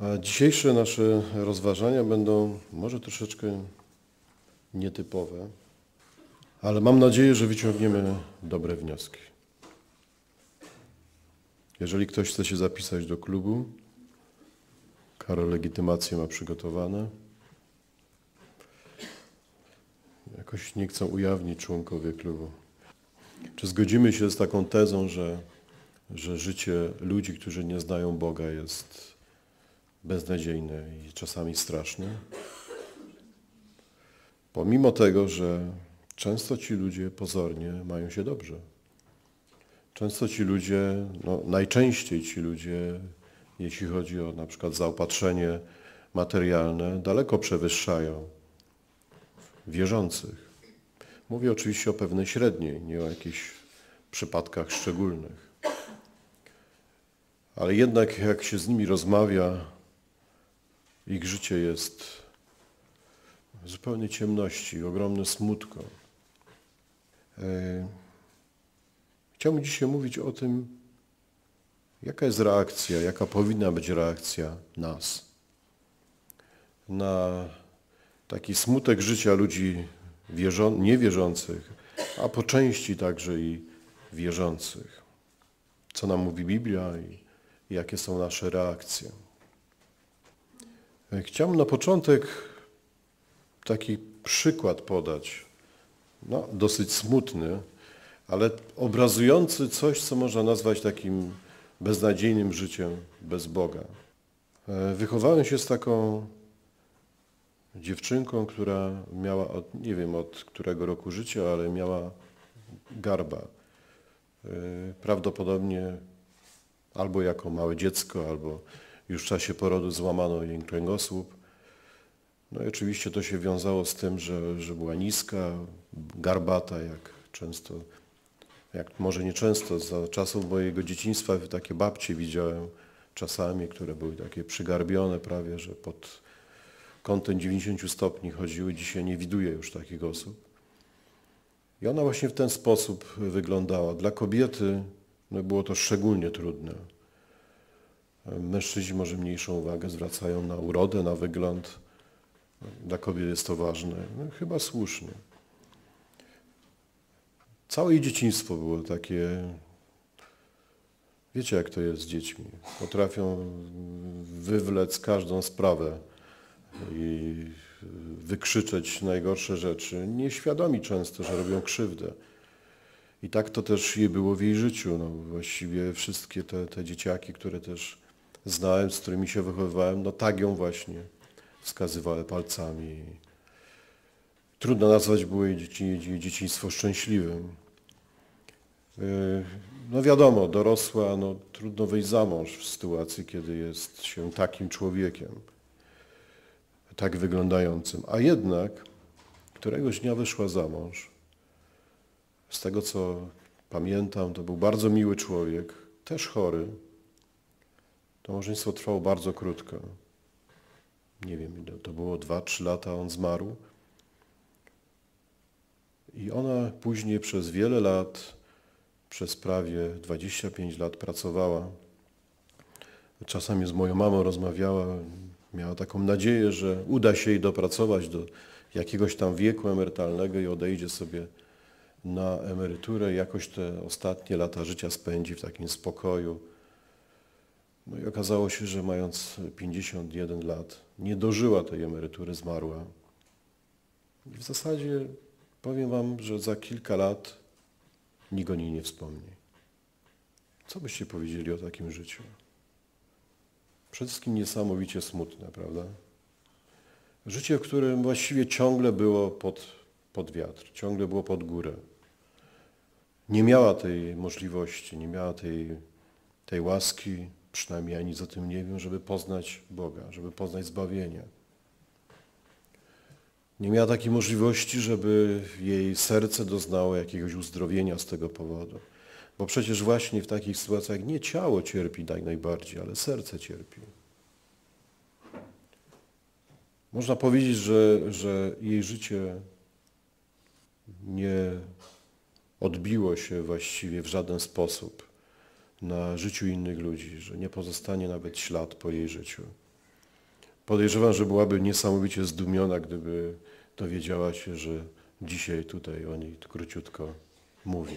A dzisiejsze nasze rozważania będą może troszeczkę nietypowe, ale mam nadzieję, że wyciągniemy dobre wnioski. Jeżeli ktoś chce się zapisać do klubu, Karol legitymację ma przygotowane. Jakoś nie chcą ujawnić członkowie klubu. Czy zgodzimy się z taką tezą, że życie ludzi, którzy nie znają Boga, jest beznadziejne i czasami straszne? Pomimo tego, że często ci ludzie pozornie mają się dobrze. Często ci ludzie, najczęściej ci ludzie, jeśli chodzi o na przykład zaopatrzenie materialne, daleko przewyższają wierzących. Mówię oczywiście o pewnej średniej, nie o jakichś przypadkach szczególnych. Ale jednak jak się z nimi rozmawia, ich życie jest w zupełnej ciemności, ogromne smutko. Chciałbym dzisiaj mówić o tym, jaka jest reakcja, jaka powinna być reakcja nas na taki smutek życia ludzi niewierzących, a po części także i wierzących. Co nam mówi Biblia i jakie są nasze reakcje. Chciałbym na początek taki przykład podać, dosyć smutny, ale obrazujący coś, co można nazwać takim beznadziejnym życiem bez Boga. Wychowałem się z taką dziewczynką, która miała, nie wiem od którego roku życia, ale miała garba. Prawdopodobnie albo jako małe dziecko, albo już w czasie porodu złamano jej kręgosłup. No i oczywiście to się wiązało z tym, że była niska, garbata, może nie często, za czasów mojego dzieciństwa takie babcie widziałem czasami, które były takie przygarbione prawie, że pod kątem 90 stopni chodziły. Dzisiaj nie widuję już takich osób. I ona właśnie w ten sposób wyglądała. Dla kobiety było to szczególnie trudne. Mężczyźni może mniejszą uwagę zwracają na urodę, na wygląd. Dla kobiet jest to ważne. Chyba słusznie. Całe jej dzieciństwo było takie, wiecie jak to jest z dziećmi. Potrafią wywlec każdą sprawę i wykrzyczeć najgorsze rzeczy, nieświadomi często, że robią krzywdę. I tak to też jej było w jej życiu. Właściwie wszystkie te dzieciaki, które też znałem, z którymi się wychowywałem, tak ją właśnie wskazywały palcami. Trudno nazwać było jej dzieciństwo szczęśliwym. Wiadomo, dorosła, trudno wyjść za mąż w sytuacji, kiedy jest się takim człowiekiem, tak wyglądającym. A jednak któregoś dnia wyszła za mąż. Z tego, co pamiętam, to był bardzo miły człowiek, też chory. To małżeństwo trwało bardzo krótko. Nie wiem, ile to było, 2-3 lata on zmarł. I ona później przez wiele lat, przez prawie 25 lat pracowała. Czasami z moją mamą rozmawiała, miała taką nadzieję, że uda się jej dopracować do jakiegoś tam wieku emerytalnego i odejdzie sobie na emeryturę. Jakoś te ostatnie lata życia spędzi w takim spokoju. I okazało się, że mając 51 lat nie dożyła tej emerytury, zmarła. I w zasadzie powiem wam, że za kilka lat nikt o niej nie wspomni. Co byście powiedzieli o takim życiu? Przede wszystkim niesamowicie smutne, prawda? Życie, w którym właściwie ciągle było pod wiatr, ciągle było pod górę. Nie miała tej możliwości, nie miała tej łaski, przynajmniej ja nic o tym nie wiem, żeby poznać Boga, żeby poznać zbawienie. Nie miała takiej możliwości, żeby jej serce doznało jakiegoś uzdrowienia z tego powodu. Bo przecież właśnie w takich sytuacjach nie ciało cierpi najbardziej, ale serce cierpi. Można powiedzieć, że jej życie nie odbiło się właściwie w żaden sposób na życiu innych ludzi, że nie pozostanie nawet ślad po jej życiu. Podejrzewam, że byłaby niesamowicie zdumiona, gdyby dowiedziała się, że dzisiaj tutaj o niej króciutko mówię.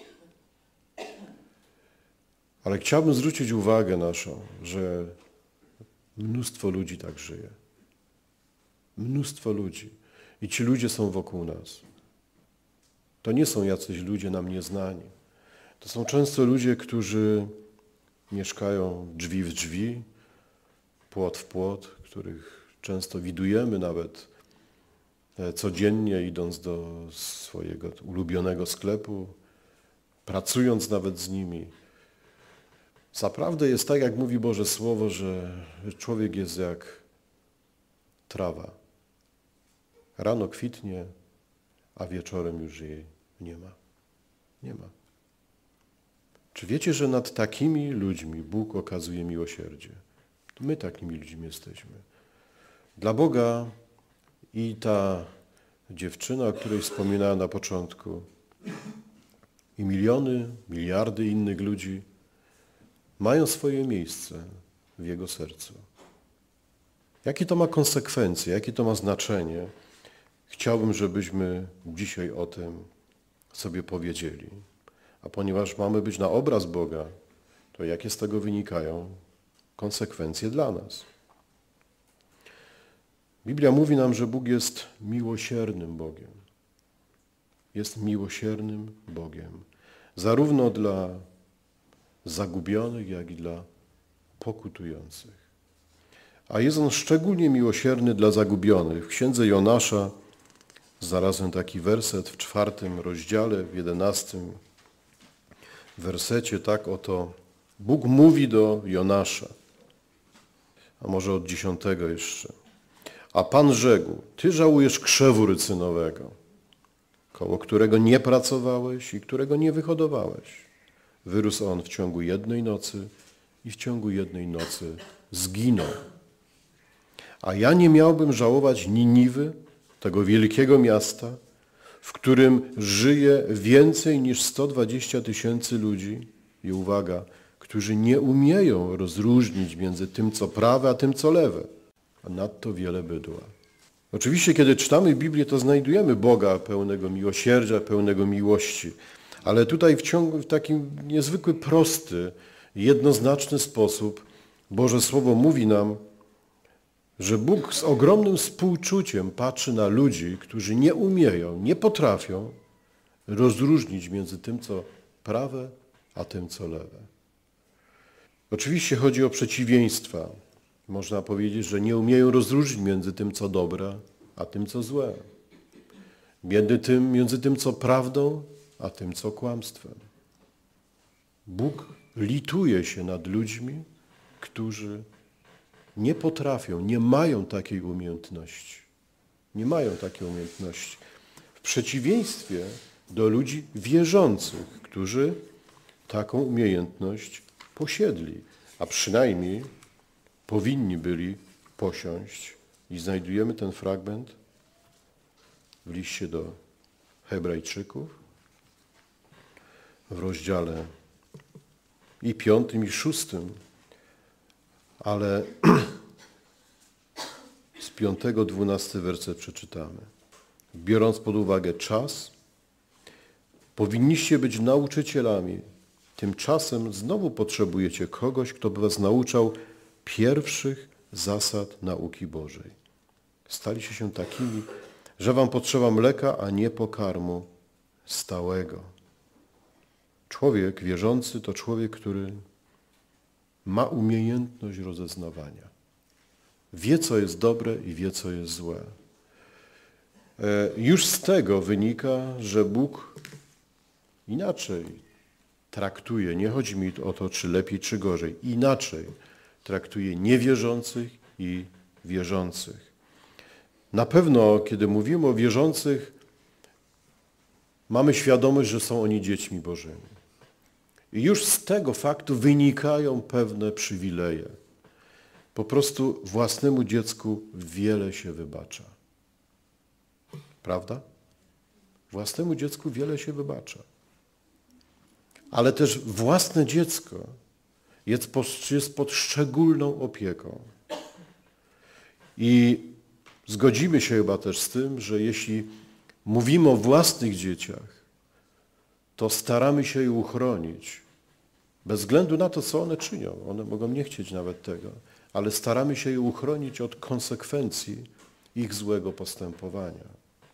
Ale chciałbym zwrócić uwagę naszą, że mnóstwo ludzi tak żyje. Mnóstwo ludzi. I ci ludzie są wokół nas. To nie są jacyś ludzie nam nieznani. To są często ludzie, którzy mieszkają drzwi w drzwi, płot w płot, których często widujemy nawet codziennie, idąc do swojego ulubionego sklepu, pracując nawet z nimi. Zaprawdę jest tak, jak mówi Boże Słowo, że człowiek jest jak trawa. Rano kwitnie, a wieczorem już jej nie ma. Nie ma. Czy wiecie, że nad takimi ludźmi Bóg okazuje miłosierdzie? To my takimi ludźmi jesteśmy. Dla Boga i ta dziewczyna, o której wspominałem na początku, i miliony, miliardy innych ludzi mają swoje miejsce w Jego sercu. Jakie to ma konsekwencje, jakie to ma znaczenie? Chciałbym, żebyśmy dzisiaj o tym sobie powiedzieli. A ponieważ mamy być na obraz Boga, to jakie z tego wynikają konsekwencje dla nas? Biblia mówi nam, że Bóg jest miłosiernym Bogiem. Jest miłosiernym Bogiem. Zarówno dla zagubionych, jak i dla pokutujących. A jest On szczególnie miłosierny dla zagubionych. W księdze Jonasza znalazłem taki werset w 4 rozdziale, w 11 wersecie. Tak oto Bóg mówi do Jonasza, a może od 10 jeszcze. A Pan rzekł, Ty żałujesz krzewu rycynowego, koło którego nie pracowałeś i którego nie wyhodowałeś. Wyrósł on w ciągu jednej nocy i w ciągu jednej nocy zginął. A ja nie miałbym żałować Niniwy, tego wielkiego miasta, w którym żyje więcej niż 120 000 ludzi i uwaga, którzy nie umieją rozróżnić między tym, co prawe, a tym, co lewe, a nadto wiele bydła. Oczywiście, kiedy czytamy Biblię, to znajdujemy Boga pełnego miłosierdzia, pełnego miłości, ale tutaj w takim niezwykły, prosty, jednoznaczny sposób Boże Słowo mówi nam, że Bóg z ogromnym współczuciem patrzy na ludzi, którzy nie umieją, nie potrafią rozróżnić między tym, co prawe, a tym, co lewe. Oczywiście chodzi o przeciwieństwa. Można powiedzieć, że nie umieją rozróżnić między tym, co dobre, a tym, co złe. Między tym, co prawdą, a tym, co kłamstwem. Bóg lituje się nad ludźmi, którzy nie potrafią, nie mają takiej umiejętności. Nie mają takiej umiejętności. W przeciwieństwie do ludzi wierzących, którzy taką umiejętność posiedli, a przynajmniej powinni byli posiąść. I znajdujemy ten fragment w liście do Hebrajczyków w rozdziale i 5 i 6, ale z 5-12 werset przeczytamy. Biorąc pod uwagę czas, powinniście być nauczycielami. Tymczasem znowu potrzebujecie kogoś, kto by was nauczał pierwszych zasad nauki Bożej. Staliście się takimi, że wam potrzeba mleka, a nie pokarmu stałego. Człowiek wierzący to człowiek, który ma umiejętność rozeznawania. Wie, co jest dobre i wie, co jest złe. Już z tego wynika, że Bóg inaczej traktuje, nie chodzi mi o to, czy lepiej, czy gorzej, inaczej traktuje niewierzących i wierzących. Na pewno, kiedy mówimy o wierzących, mamy świadomość, że są oni dziećmi Bożymi. I już z tego faktu wynikają pewne przywileje. Po prostu własnemu dziecku wiele się wybacza. Prawda? Własnemu dziecku wiele się wybacza. Ale też własne dziecko jest pod szczególną opieką. I zgodzimy się chyba też z tym, że jeśli mówimy o własnych dzieciach, to staramy się je uchronić. Bez względu na to, co one czynią. One mogą nie chcieć nawet tego, ale staramy się je uchronić od konsekwencji ich złego postępowania.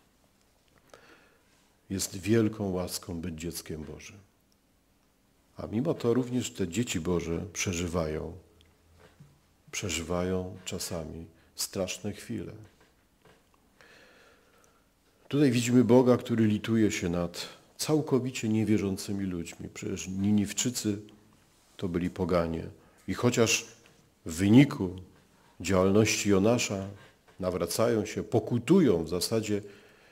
Jest wielką łaską być dzieckiem Bożym. A mimo to również te dzieci Boże przeżywają czasami straszne chwile. Tutaj widzimy Boga, który lituje się nad całkowicie niewierzącymi ludźmi. Przecież Niniwczycy to byli poganie. I chociaż w wyniku działalności Jonasza nawracają się, pokutują w zasadzie,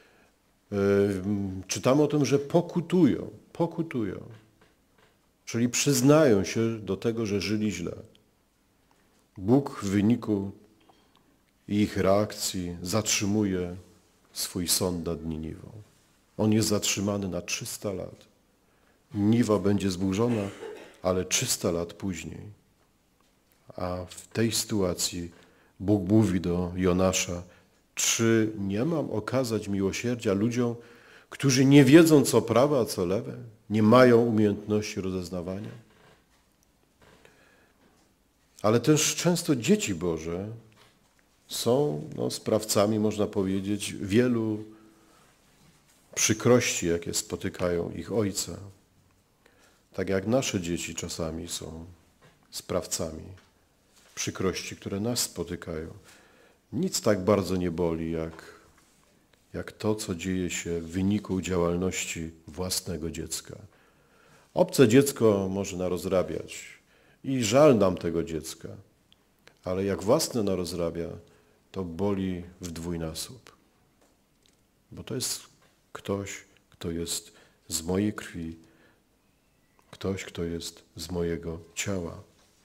czytamy o tym, że pokutują. Czyli przyznają się do tego, że żyli źle. Bóg w wyniku ich reakcji zatrzymuje swój sąd nad Niniwą. On jest zatrzymany na 300 lat. Niniwa będzie zburzona, ale 300 lat później. A w tej sytuacji Bóg mówi do Jonasza, czy nie mam okazać miłosierdzia ludziom, którzy nie wiedzą, co prawe, a co lewe? Nie mają umiejętności rozeznawania? Ale też często dzieci Boże są sprawcami, można powiedzieć, wielu przykrości, jakie spotykają ich ojca. Tak jak nasze dzieci czasami są sprawcami przykrości, które nas spotykają. Nic tak bardzo nie boli, jak to, co dzieje się w wyniku działalności własnego dziecka. Obce dziecko może narozrabiać i żal nam tego dziecka, ale jak własne narozrabia, to boli w dwójnasób. Bo to jest ktoś, kto jest z mojej krwi, ktoś, kto jest z mojego ciała.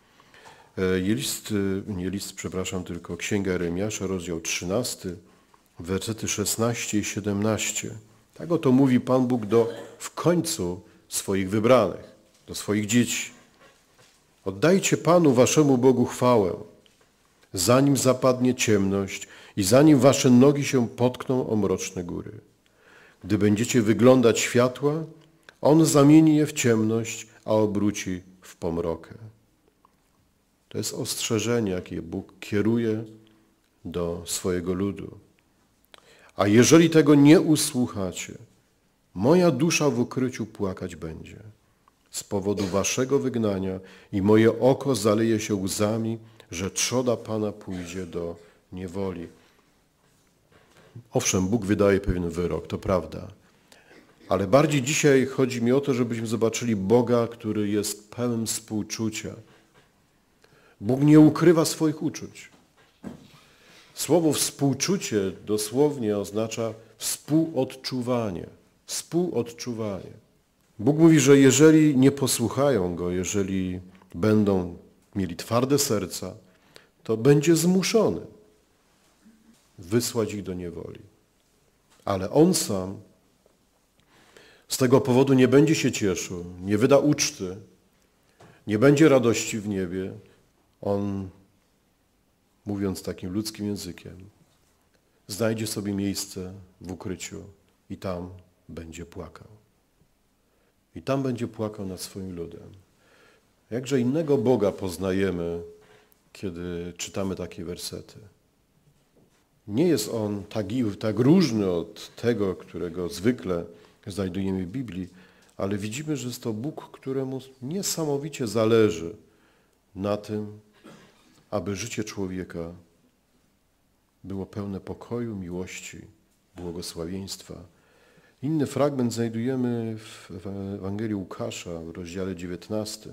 Tylko Księga Jeremiasza, rozdział 13, wersety 16 i 17. Tak oto mówi Pan Bóg w końcu swoich wybranych, do swoich dzieci. Oddajcie Panu waszemu Bogu chwałę, zanim zapadnie ciemność i zanim wasze nogi się potkną o mroczne góry. Gdy będziecie wyglądać światła, On zamieni je w ciemność, a obróci w pomrokę. To jest ostrzeżenie, jakie Bóg kieruje do swojego ludu. A jeżeli tego nie usłuchacie, moja dusza w ukryciu płakać będzie z powodu waszego wygnania i moje oko zaleje się łzami, że trzoda Pana pójdzie do niewoli. Owszem, Bóg wydaje pewien wyrok, to prawda. Ale bardziej dzisiaj chodzi mi o to, żebyśmy zobaczyli Boga, który jest pełen współczucia. Bóg nie ukrywa swoich uczuć. Słowo współczucie dosłownie oznacza współodczuwanie. Współodczuwanie. Bóg mówi, że jeżeli nie posłuchają Go, jeżeli będą mieli twarde serca, to będzie zmuszony wysłać ich do niewoli. Ale On sam z tego powodu nie będzie się cieszył, nie wyda uczty, nie będzie radości w niebie. On, mówiąc takim ludzkim językiem, znajdzie sobie miejsce w ukryciu i tam będzie płakał. I tam będzie płakał nad swoim ludem. Jakże innego Boga poznajemy, kiedy czytamy takie wersety. Nie jest On tak różny od tego, którego zwykle znajdujemy w Biblii, ale widzimy, że jest to Bóg, któremu niesamowicie zależy na tym, aby życie człowieka było pełne pokoju, miłości, błogosławieństwa. Inny fragment znajdujemy w Ewangelii Łukasza w rozdziale 19,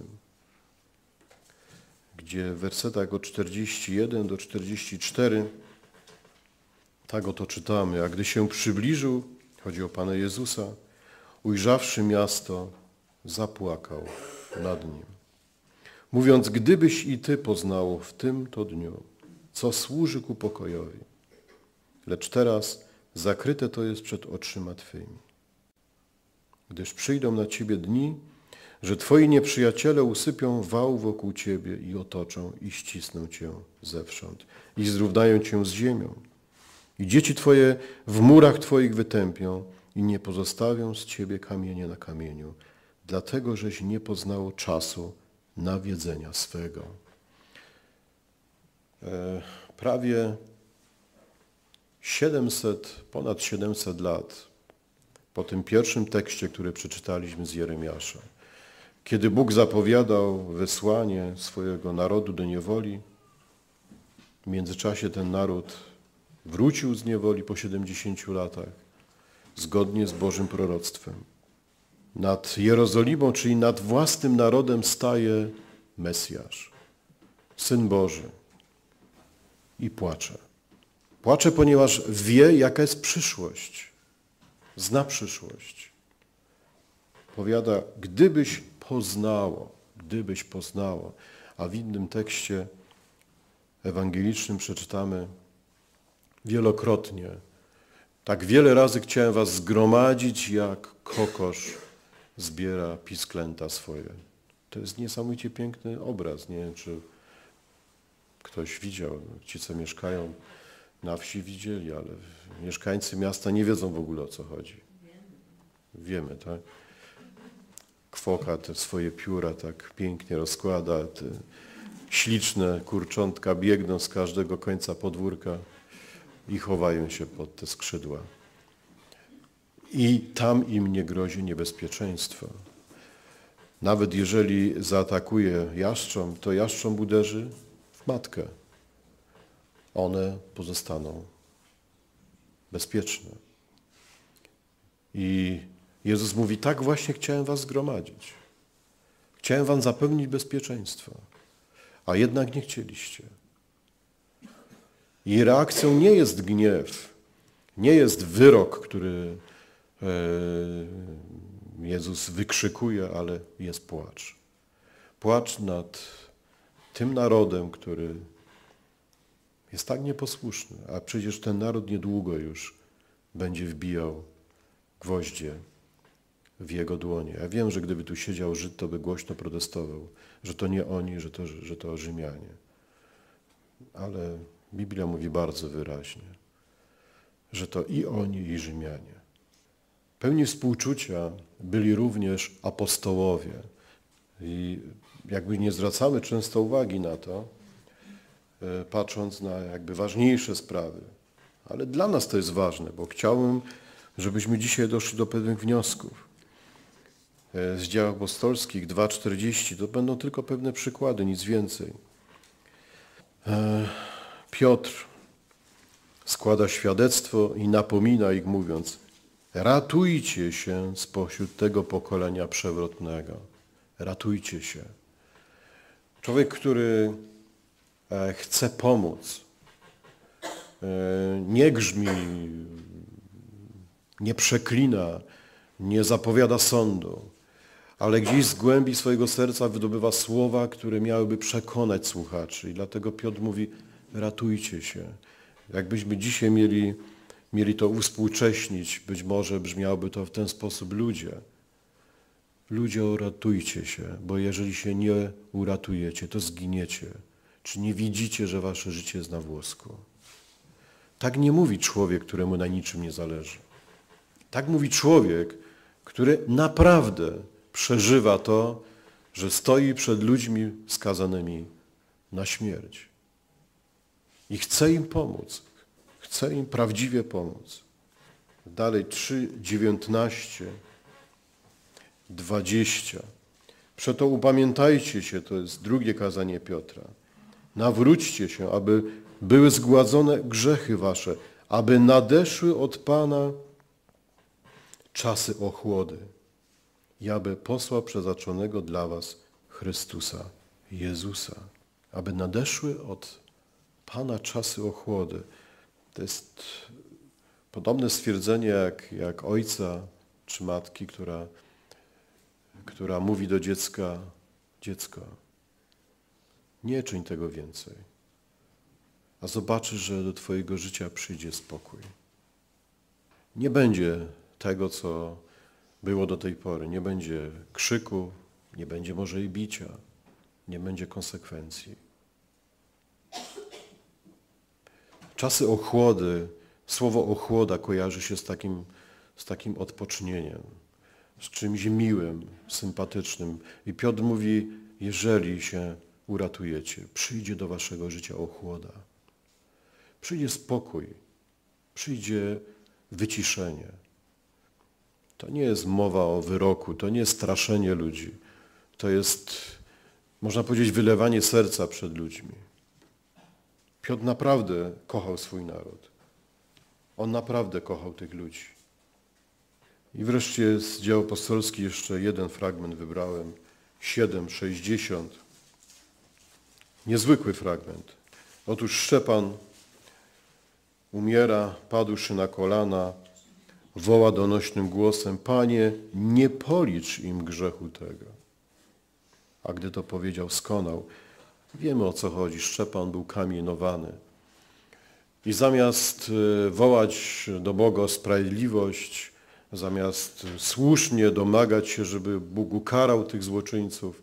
gdzie w wersetach od 41 do 44 tak oto czytamy. A gdy się przybliżył, chodzi o Pana Jezusa, ujrzawszy miasto, zapłakał nad nim, mówiąc, gdybyś i ty poznał w tym to dniu, co służy ku pokojowi, lecz teraz zakryte to jest przed oczyma twymi. Gdyż przyjdą na ciebie dni, że Twoi nieprzyjaciele usypią wał wokół Ciebie i otoczą i ścisną Cię zewsząd i zrównają Cię z ziemią. I dzieci Twoje w murach Twoich wytępią i nie pozostawią z Ciebie kamienia na kamieniu, dlatego żeś nie poznało czasu nawiedzenia swego. Prawie ponad 700 lat po tym pierwszym tekście, który przeczytaliśmy z Jeremiasza, kiedy Bóg zapowiadał wysłanie swojego narodu do niewoli, w międzyczasie ten naród wrócił z niewoli po 70 latach, zgodnie z Bożym proroctwem. Nad Jerozolimą, czyli nad własnym narodem staje Mesjasz, Syn Boży i płacze. Płacze, ponieważ wie, jaka jest przyszłość. Zna przyszłość. Powiada, gdybyś poznało. A w innym tekście ewangelicznym przeczytamy wielokrotnie. Tak wiele razy chciałem was zgromadzić, jak kokosz zbiera pisklęta swoje. To jest niesamowicie piękny obraz. Nie wiem, czy ktoś widział. Ci, co mieszkają na wsi, widzieli, ale mieszkańcy miasta nie wiedzą w ogóle, o co chodzi. Wiemy, tak? Kwoka te swoje pióra tak pięknie rozkłada, te śliczne kurczątka biegną z każdego końca podwórka i chowają się pod te skrzydła. I tam im nie grozi niebezpieczeństwo. Nawet jeżeli zaatakuje jastrząb, to jastrząb uderzy w matkę. One pozostaną bezpieczne. I Jezus mówi, tak właśnie chciałem was zgromadzić. Chciałem wam zapewnić bezpieczeństwo, a jednak nie chcieliście. I reakcją nie jest gniew, nie jest wyrok, który Jezus wykrzykuje, ale jest płacz. Płacz nad tym narodem, który jest tak nieposłuszny, a przecież ten naród niedługo już będzie wbijał gwoździe w jego dłonie. Ja wiem, że gdyby tu siedział Żyd, to by głośno protestował, że to nie oni, że to Rzymianie. Ale Biblia mówi bardzo wyraźnie, że to i oni, i Rzymianie. Pełni współczucia byli również apostołowie. I jakby nie zwracamy często uwagi na to, patrząc na jakby ważniejsze sprawy. Ale dla nas to jest ważne, bo chciałbym, żebyśmy dzisiaj doszli do pewnych wniosków. Z dzieł apostolskich 2:40 to będą tylko pewne przykłady, nic więcej. Piotr składa świadectwo i napomina ich, mówiąc: ratujcie się spośród tego pokolenia przewrotnego. Ratujcie się. Człowiek, który chce pomóc, nie grzmi, nie przeklina, nie zapowiada sądu, ale gdzieś z głębi swojego serca wydobywa słowa, które miałyby przekonać słuchaczy. I dlatego Piotr mówi, ratujcie się. Jakbyśmy dzisiaj mieli to uwspółcześnić, być może brzmiałoby to w ten sposób: ludzie, ratujcie się, bo jeżeli się nie uratujecie, to zginiecie. Czy nie widzicie, że wasze życie jest na włosku? Tak nie mówi człowiek, któremu na niczym nie zależy. Tak mówi człowiek, który naprawdę przeżywa to, że stoi przed ludźmi skazanymi na śmierć. I chce im pomóc. Chce im prawdziwie pomóc. Dalej 3:19, 20. Przeto upamiętajcie się, to jest drugie kazanie Piotra. Nawróćcie się, aby były zgładzone grzechy wasze, aby nadeszły od Pana czasy ochłody i aby posłał przeznaczonego dla was Chrystusa, Jezusa. Aby nadeszły od Pana czasy ochłody. To jest podobne stwierdzenie jak ojca czy matki, która mówi do dziecka: dziecko, nie czyń tego więcej, a zobaczysz, że do twojego życia przyjdzie spokój. Nie będzie tego, co było do tej pory. Nie będzie krzyku, Nie będzie może i bicia, nie będzie konsekwencji. Czasy ochłody, słowo ochłoda kojarzy się z takim odpocznieniem, z czymś miłym, sympatycznym. I Piotr mówi, jeżeli się uratujecie, przyjdzie do waszego życia ochłoda. Przyjdzie spokój, przyjdzie wyciszenie. To nie jest mowa o wyroku, to nie jest straszenie ludzi. To jest, można powiedzieć, wylewanie serca przed ludźmi. Piotr naprawdę kochał swój naród. On naprawdę kochał tych ludzi. I wreszcie z Dzieł Apostolskich jeszcze jeden fragment wybrałem. 7:60. Niezwykły fragment. Otóż Szczepan umiera, padłszy na kolana, woła donośnym głosem: Panie, nie policz im grzechu tego. A gdy to powiedział, skonał. Wiemy, o co chodzi. Szczepan był kamienowany. I zamiast wołać do Boga o sprawiedliwość, zamiast słusznie domagać się, żeby Bóg ukarał tych złoczyńców,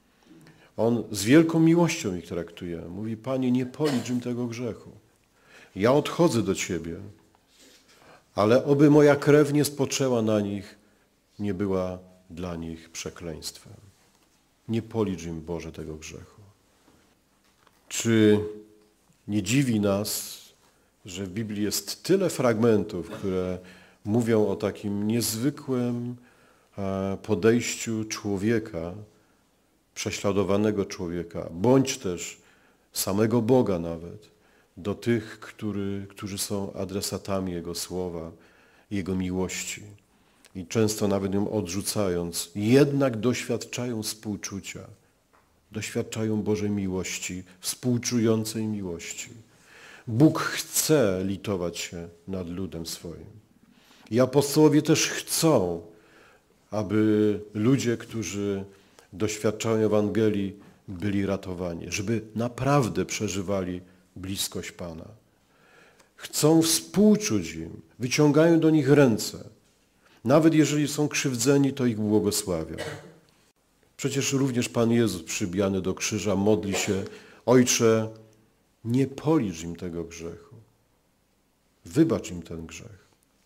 on z wielką miłością ich traktuje. Mówi: Panie, nie policz im tego grzechu. Ja odchodzę do Ciebie, ale oby moja krew nie spoczęła na nich, nie była dla nich przekleństwem. Nie policz im, Boże, tego grzechu. Czy nie dziwi nas, że w Biblii jest tyle fragmentów, które mówią o takim niezwykłym podejściu człowieka, prześladowanego człowieka, bądź też samego Boga nawet, do tych, którzy są adresatami Jego słowa, Jego miłości. I często nawet ją odrzucając, jednak doświadczają współczucia, doświadczają Bożej miłości, współczującej miłości. Bóg chce litować się nad ludem swoim. I apostołowie też chcą, aby ludzie, którzy doświadczają Ewangelii, byli ratowani, żeby naprawdę przeżywali bliskość Pana. Chcą współczuć im, wyciągają do nich ręce. Nawet jeżeli są krzywdzeni, to ich błogosławią. Przecież również Pan Jezus przybijany do krzyża modli się: Ojcze, nie policz im tego grzechu. Wybacz im ten grzech.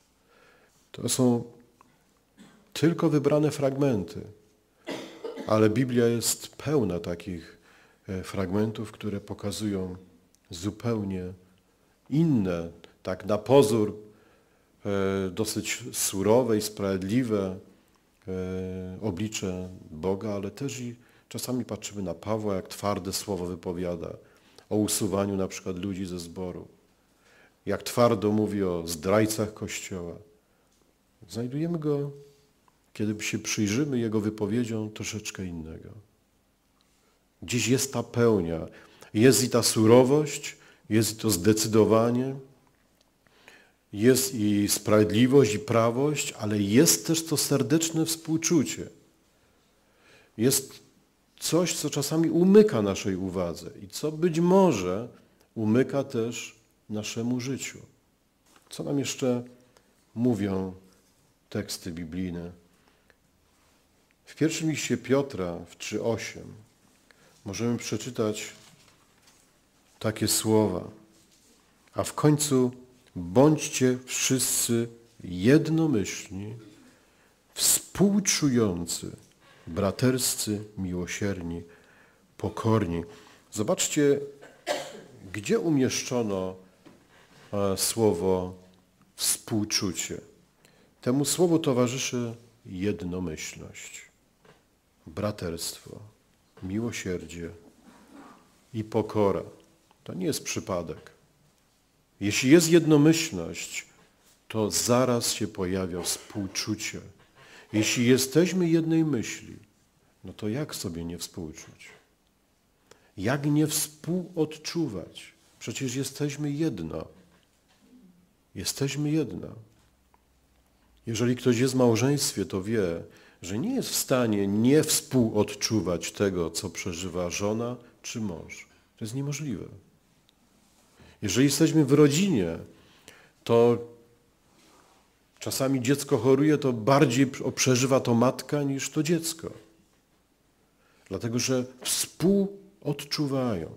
To są tylko wybrane fragmenty, ale Biblia jest pełna takich fragmentów, które pokazują zupełnie inne, tak na pozór dosyć surowe i sprawiedliwe oblicze Boga, ale też i czasami patrzymy na Pawła, jak twarde słowo wypowiada o usuwaniu na przykład ludzi ze zboru, jak twardo mówi o zdrajcach Kościoła. Znajdujemy go, kiedy się przyjrzymy jego wypowiedziom, troszeczkę innego. Gdzieś jest ta pełnia, jest i ta surowość, jest i to zdecydowanie, jest i sprawiedliwość, i prawość, ale jest też to serdeczne współczucie. Jest coś, co czasami umyka naszej uwadze i co być może umyka też naszemu życiu. Co nam jeszcze mówią teksty biblijne? W pierwszym liście Piotra w 3:8 możemy przeczytać takie słowa: a w końcu bądźcie wszyscy jednomyślni, współczujący, braterscy, miłosierni, pokorni. Zobaczcie, gdzie umieszczono słowo współczucie. Temu słowu towarzyszy jednomyślność, braterstwo, miłosierdzie i pokora. To nie jest przypadek. Jeśli jest jednomyślność, to zaraz się pojawia współczucie. Jeśli jesteśmy jednej myśli, no to jak sobie nie współczuć? Jak nie współodczuwać? Przecież jesteśmy jedno. Jesteśmy jedno. Jeżeli ktoś jest w małżeństwie, to wie, że nie jest w stanie nie współodczuwać tego, co przeżywa żona czy mąż. To jest niemożliwe. Jeżeli jesteśmy w rodzinie, to czasami dziecko choruje, to bardziej przeżywa to matka niż to dziecko. Dlatego, że współodczuwają.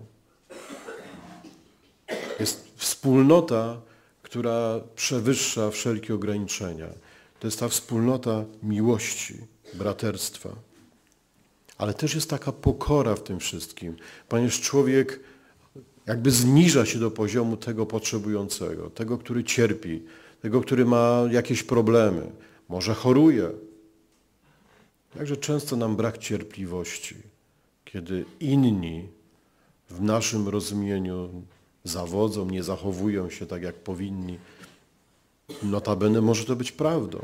Jest wspólnota, która przewyższa wszelkie ograniczenia. To jest ta wspólnota miłości, braterstwa. Ale też jest taka pokora w tym wszystkim, ponieważ człowiek jakby zniża się do poziomu tego potrzebującego, tego, który cierpi, tego, który ma jakieś problemy, może choruje. Także często nam brak cierpliwości, kiedy inni w naszym rozumieniu zawodzą, nie zachowują się tak, jak powinni. Notabene może to być prawdą.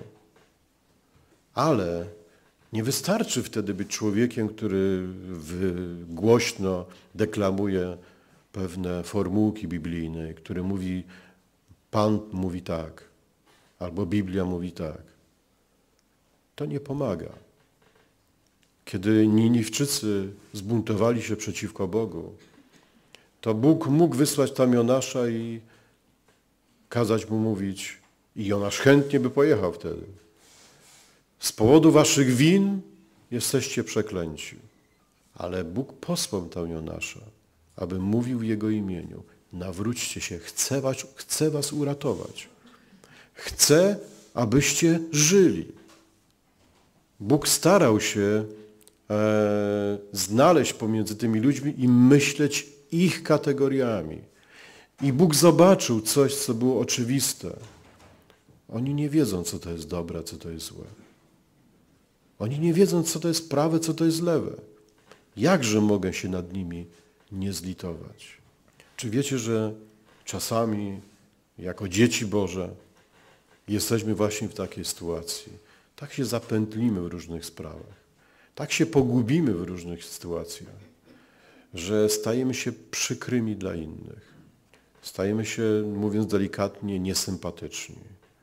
Ale nie wystarczy wtedy być człowiekiem, który głośno deklamuje pewne formułki biblijne, który mówi, Pan mówi tak, albo Biblia mówi tak. To nie pomaga. Kiedy Niniwczycy zbuntowali się przeciwko Bogu, to Bóg mógł wysłać tam Jonasza i kazać mu mówić, i Jonasz chętnie by pojechał wtedy. Z powodu waszych win jesteście przeklęci. Ale Bóg posłał tam Jonasza, aby mówił w Jego imieniu. Nawróćcie się, chcę was uratować. Chcę, abyście żyli. Bóg starał się znaleźć pomiędzy tymi ludźmi i myśleć ich kategoriami. I Bóg zobaczył coś, co było oczywiste. Oni nie wiedzą, co to jest dobre, co to jest złe. Oni nie wiedzą, co to jest prawe, co to jest lewe. Jakże mogę się nad nimi nie zlitować? Czy wiecie, że czasami jako dzieci Boże jesteśmy właśnie w takiej sytuacji? Tak się zapętlimy w różnych sprawach. Tak się pogubimy w różnych sytuacjach, że stajemy się przykrymi dla innych. Stajemy się, mówiąc delikatnie, niesympatyczni.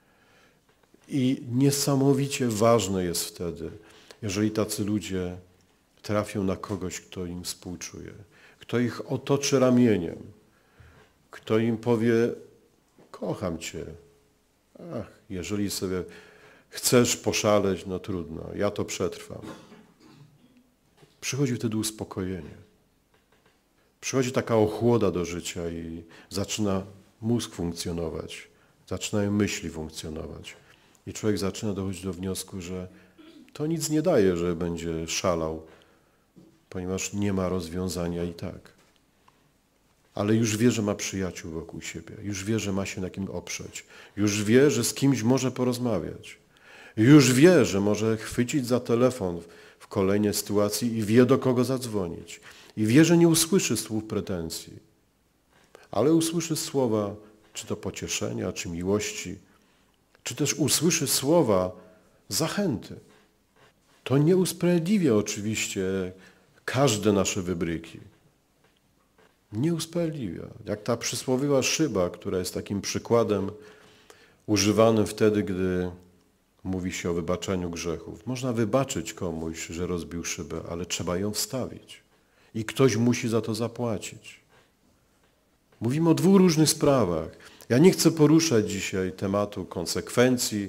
I niesamowicie ważne jest wtedy, jeżeli tacy ludzie trafią na kogoś, kto im współczuje, kto ich otoczy ramieniem, kto im powie, kocham Cię. Ach, jeżeli sobie chcesz poszaleć, no trudno, ja to przetrwam. Przychodzi wtedy uspokojenie. Przychodzi taka ochłoda do życia i zaczyna mózg funkcjonować, zaczynają myśli funkcjonować. I człowiek zaczyna dochodzić do wniosku, że to nic nie daje, że będzie szalał, ponieważ nie ma rozwiązania i tak. Ale już wie, że ma przyjaciół wokół siebie, już wie, że ma się na kim oprzeć, już wie, że z kimś może porozmawiać, już wie, że może chwycić za telefon w kolejnej sytuacji i wie, do kogo zadzwonić. I wie, że nie usłyszy słów pretensji, ale usłyszy słowa, czy to pocieszenia, czy miłości, czy też usłyszy słowa zachęty. To nie usprawiedliwia oczywiście każde nasze wybryki. Nie usprawiedliwia. Jak ta przysłowiowa szyba, która jest takim przykładem używanym wtedy, gdy mówi się o wybaczeniu grzechów. Można wybaczyć komuś, że rozbił szybę, ale trzeba ją wstawić. I ktoś musi za to zapłacić. Mówimy o dwóch różnych sprawach. Ja nie chcę poruszać dzisiaj tematu konsekwencji,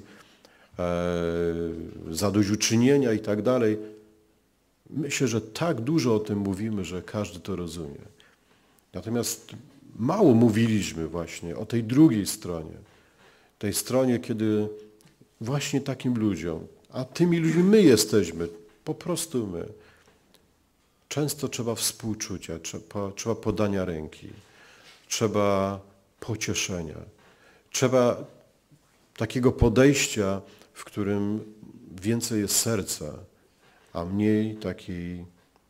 zadośćuczynienia i tak dalej. Myślę, że tak dużo o tym mówimy, że każdy to rozumie. Natomiast mało mówiliśmy właśnie o tej drugiej stronie. Tej stronie, kiedy właśnie takim ludziom, a tymi ludźmi my jesteśmy, po prostu my. Często trzeba współczucia, trzeba podania ręki, trzeba pocieszenia, trzeba takiego podejścia, w którym więcej jest serca, a mniej takiej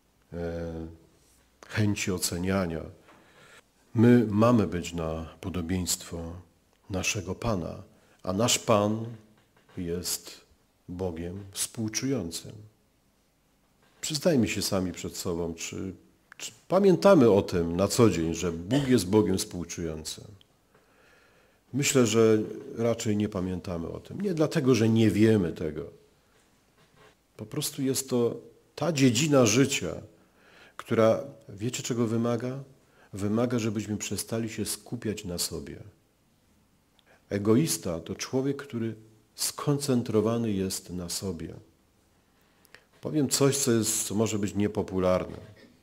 chęci oceniania. My mamy być na podobieństwo naszego Pana, a nasz Pan jest Bogiem współczującym. Przyznajmy się sami przed sobą, czy pamiętamy o tym na co dzień, że Bóg jest Bogiem współczującym. Myślę, że raczej nie pamiętamy o tym. Nie dlatego, że nie wiemy tego. Po prostu jest to ta dziedzina życia, która, wiecie czego wymaga? Wymaga, żebyśmy przestali się skupiać na sobie. Egoista to człowiek, który skoncentrowany jest na sobie. Powiem coś, co może być niepopularne.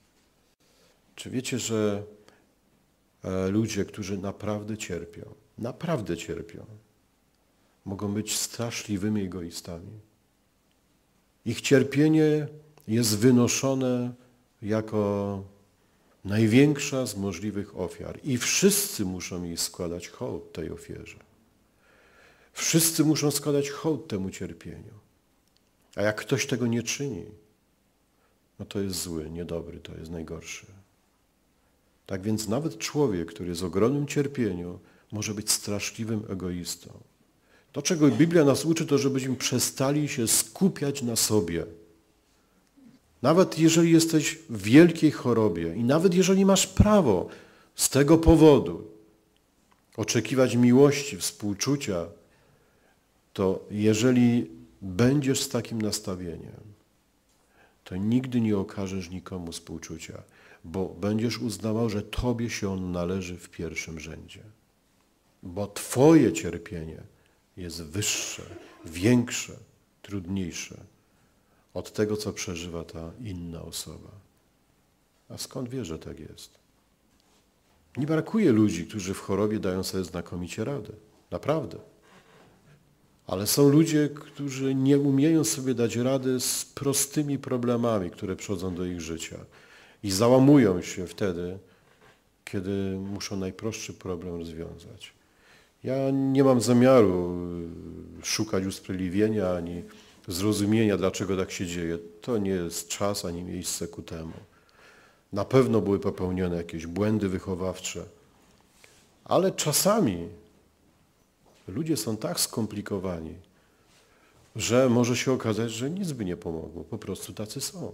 Czy wiecie, że ludzie, którzy naprawdę cierpią, mogą być straszliwymi egoistami? Ich cierpienie jest wynoszone jako największa z możliwych ofiar i wszyscy muszą jej składać hołd tej ofierze. Wszyscy muszą składać hołd temu cierpieniu. A jak ktoś tego nie czyni, no to jest zły, niedobry, to jest najgorszy. Tak więc nawet człowiek, który jest w ogromnym cierpieniu, może być straszliwym egoistą. To, czego Biblia nas uczy, to żebyśmy przestali się skupiać na sobie. Nawet jeżeli jesteś w wielkiej chorobie i nawet jeżeli masz prawo z tego powodu oczekiwać miłości, współczucia, to jeżeli będziesz z takim nastawieniem, to nigdy nie okażesz nikomu współczucia, bo będziesz uznawał, że tobie się on należy w pierwszym rzędzie. Bo twoje cierpienie jest wyższe, większe, trudniejsze od tego, co przeżywa ta inna osoba. A skąd wiesz, że tak jest? Nie brakuje ludzi, którzy w chorobie dają sobie znakomicie radę. Naprawdę. Ale są ludzie, którzy nie umieją sobie dać rady z prostymi problemami, które przychodzą do ich życia. I załamują się wtedy, kiedy muszą najprostszy problem rozwiązać. Ja nie mam zamiaru szukać usprawiedliwienia ani zrozumienia, dlaczego tak się dzieje. To nie jest czas ani miejsce ku temu. Na pewno były popełnione jakieś błędy wychowawcze, ale czasami ludzie są tak skomplikowani, że może się okazać, że nic by nie pomogło. Po prostu tacy są.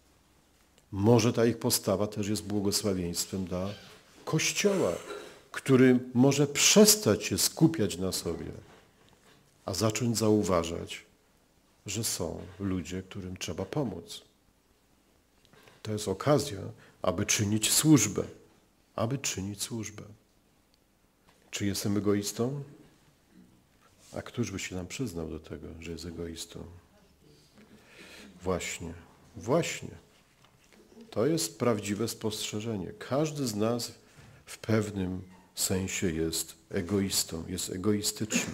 Może ta ich postawa też jest błogosławieństwem dla Kościoła, który może przestać się skupiać na sobie, a zacząć zauważać, że są ludzie, którym trzeba pomóc. To jest okazja, aby czynić służbę. Czy jestem egoistą? A któż by się nam przyznał do tego, że jest egoistą? Właśnie. To jest prawdziwe spostrzeżenie. Każdy z nas w pewnym sensie jest egoistą, jest egoistyczny.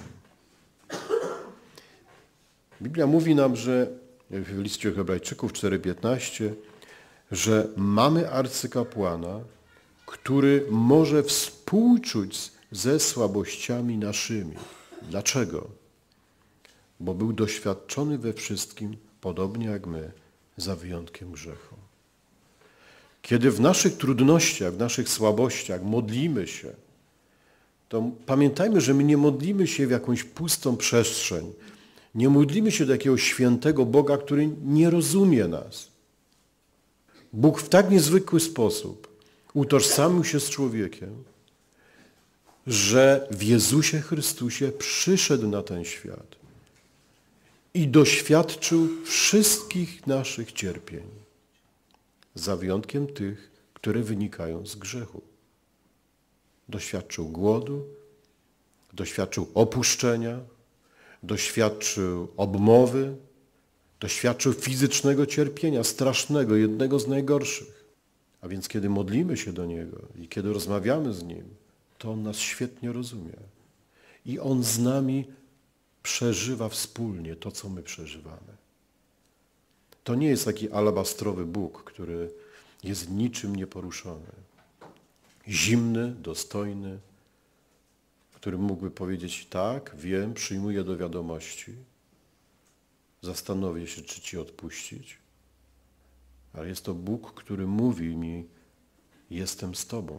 Biblia mówi nam, że w liście Hebrajczyków 4:15, że mamy arcykapłana, który może współczuć ze słabościami naszymi. Dlaczego? Bo był doświadczony we wszystkim, podobnie jak my, za wyjątkiem grzechu. Kiedy w naszych trudnościach, w naszych słabościach modlimy się, to pamiętajmy, że my nie modlimy się w jakąś pustą przestrzeń. Nie modlimy się do jakiegoś świętego Boga, który nie rozumie nas. Bóg w tak niezwykły sposób utożsamił się z człowiekiem, że w Jezusie Chrystusie przyszedł na ten świat i doświadczył wszystkich naszych cierpień, za wyjątkiem tych, które wynikają z grzechu. Doświadczył głodu, doświadczył opuszczenia, doświadczył obmowy, doświadczył fizycznego cierpienia, strasznego, jednego z najgorszych. A więc kiedy modlimy się do Niego i kiedy rozmawiamy z Nim, to On nas świetnie rozumie. I On z nami przeżywa wspólnie to, co my przeżywamy. To nie jest taki alabastrowy Bóg, który jest niczym nieporuszony. Zimny, dostojny, który mógłby powiedzieć tak, wiem, przyjmuję do wiadomości, zastanowię się, czy Ci odpuścić, ale jest to Bóg, który mówi mi, jestem z Tobą.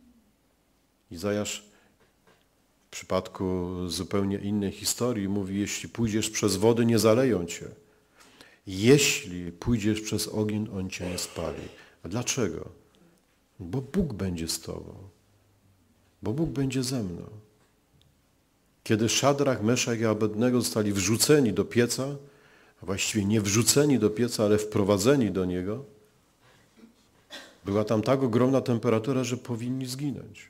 Izajasz w przypadku zupełnie innej historii mówi, jeśli pójdziesz przez wody, nie zaleją Cię. Jeśli pójdziesz przez ogień, on Cię nie spali. A dlaczego? Bo Bóg będzie z Tobą. Bo Bóg będzie ze mną. Kiedy Szadrach, Meszach i Abednego zostali wrzuceni do pieca, a właściwie nie wrzuceni do pieca, ale wprowadzeni do niego, była tam tak ogromna temperatura, że powinni zginąć.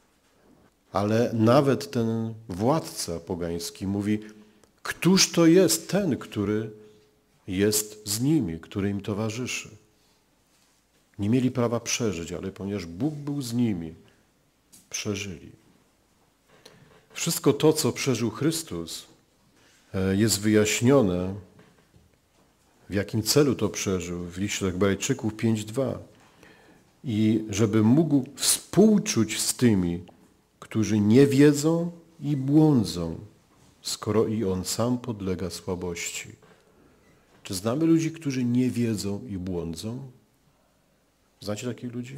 Ale nawet ten władca pogański mówi, któż to jest ten, który jest z nimi, który im towarzyszy. Nie mieli prawa przeżyć, ale ponieważ Bóg był z nimi, przeżyli. Wszystko to, co przeżył Chrystus, jest wyjaśnione, w jakim celu to przeżył w liście do Hebrajczyków 5:2. I żeby mógł współczuć z tymi, którzy nie wiedzą i błądzą, skoro i on sam podlega słabości. Czy znamy ludzi, którzy nie wiedzą i błądzą? Znacie takich ludzi?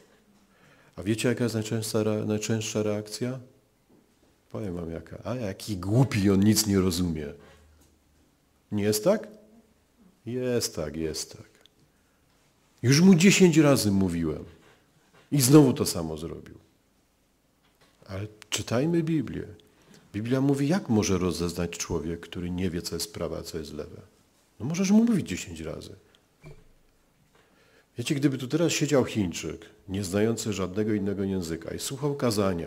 A wiecie, jaka jest najczęstsza reakcja? Powiem wam jaka. A jaki głupi, on nic nie rozumie. Nie jest tak? Jest tak, jest tak. Już mu 10 razy mówiłem i znowu to samo zrobił. Ale czytajmy Biblię. Biblia mówi, jak może rozeznać człowiek, który nie wie, co jest prawe, a co jest lewe. No możesz mu mówić 10 razy. Wiecie, gdyby tu teraz siedział Chińczyk, nie znający żadnego innego języka i słuchał kazania,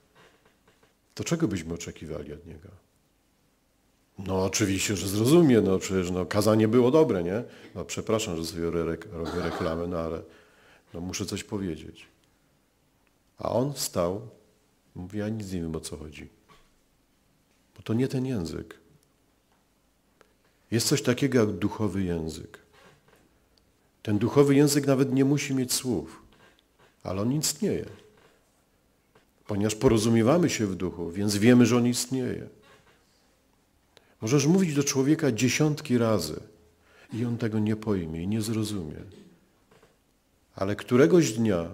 to czego byśmy oczekiwali od niego? No oczywiście, że zrozumie, no przecież kazanie było dobre, nie? No przepraszam, że sobie robię reklamę, no ale muszę coś powiedzieć. A on wstał, mówi, ja nic nie wiem, o co chodzi. Bo to nie ten język. Jest coś takiego jak duchowy język. Ten duchowy język nawet nie musi mieć słów, ale on istnieje. Ponieważ porozumiewamy się w duchu, więc wiemy, że on istnieje. Możesz mówić do człowieka dziesiątki razy i on tego nie pojmie i nie zrozumie. Ale któregoś dnia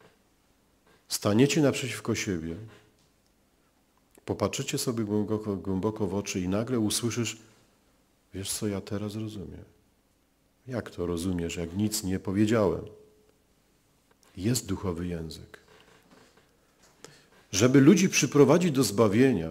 staniecie naprzeciwko siebie, popatrzycie sobie głęboko w oczy i nagle usłyszysz, wiesz co, ja teraz rozumiem. Jak to rozumiesz, jak nic nie powiedziałem? Jest duchowy język. Żeby ludzi przyprowadzić do zbawienia,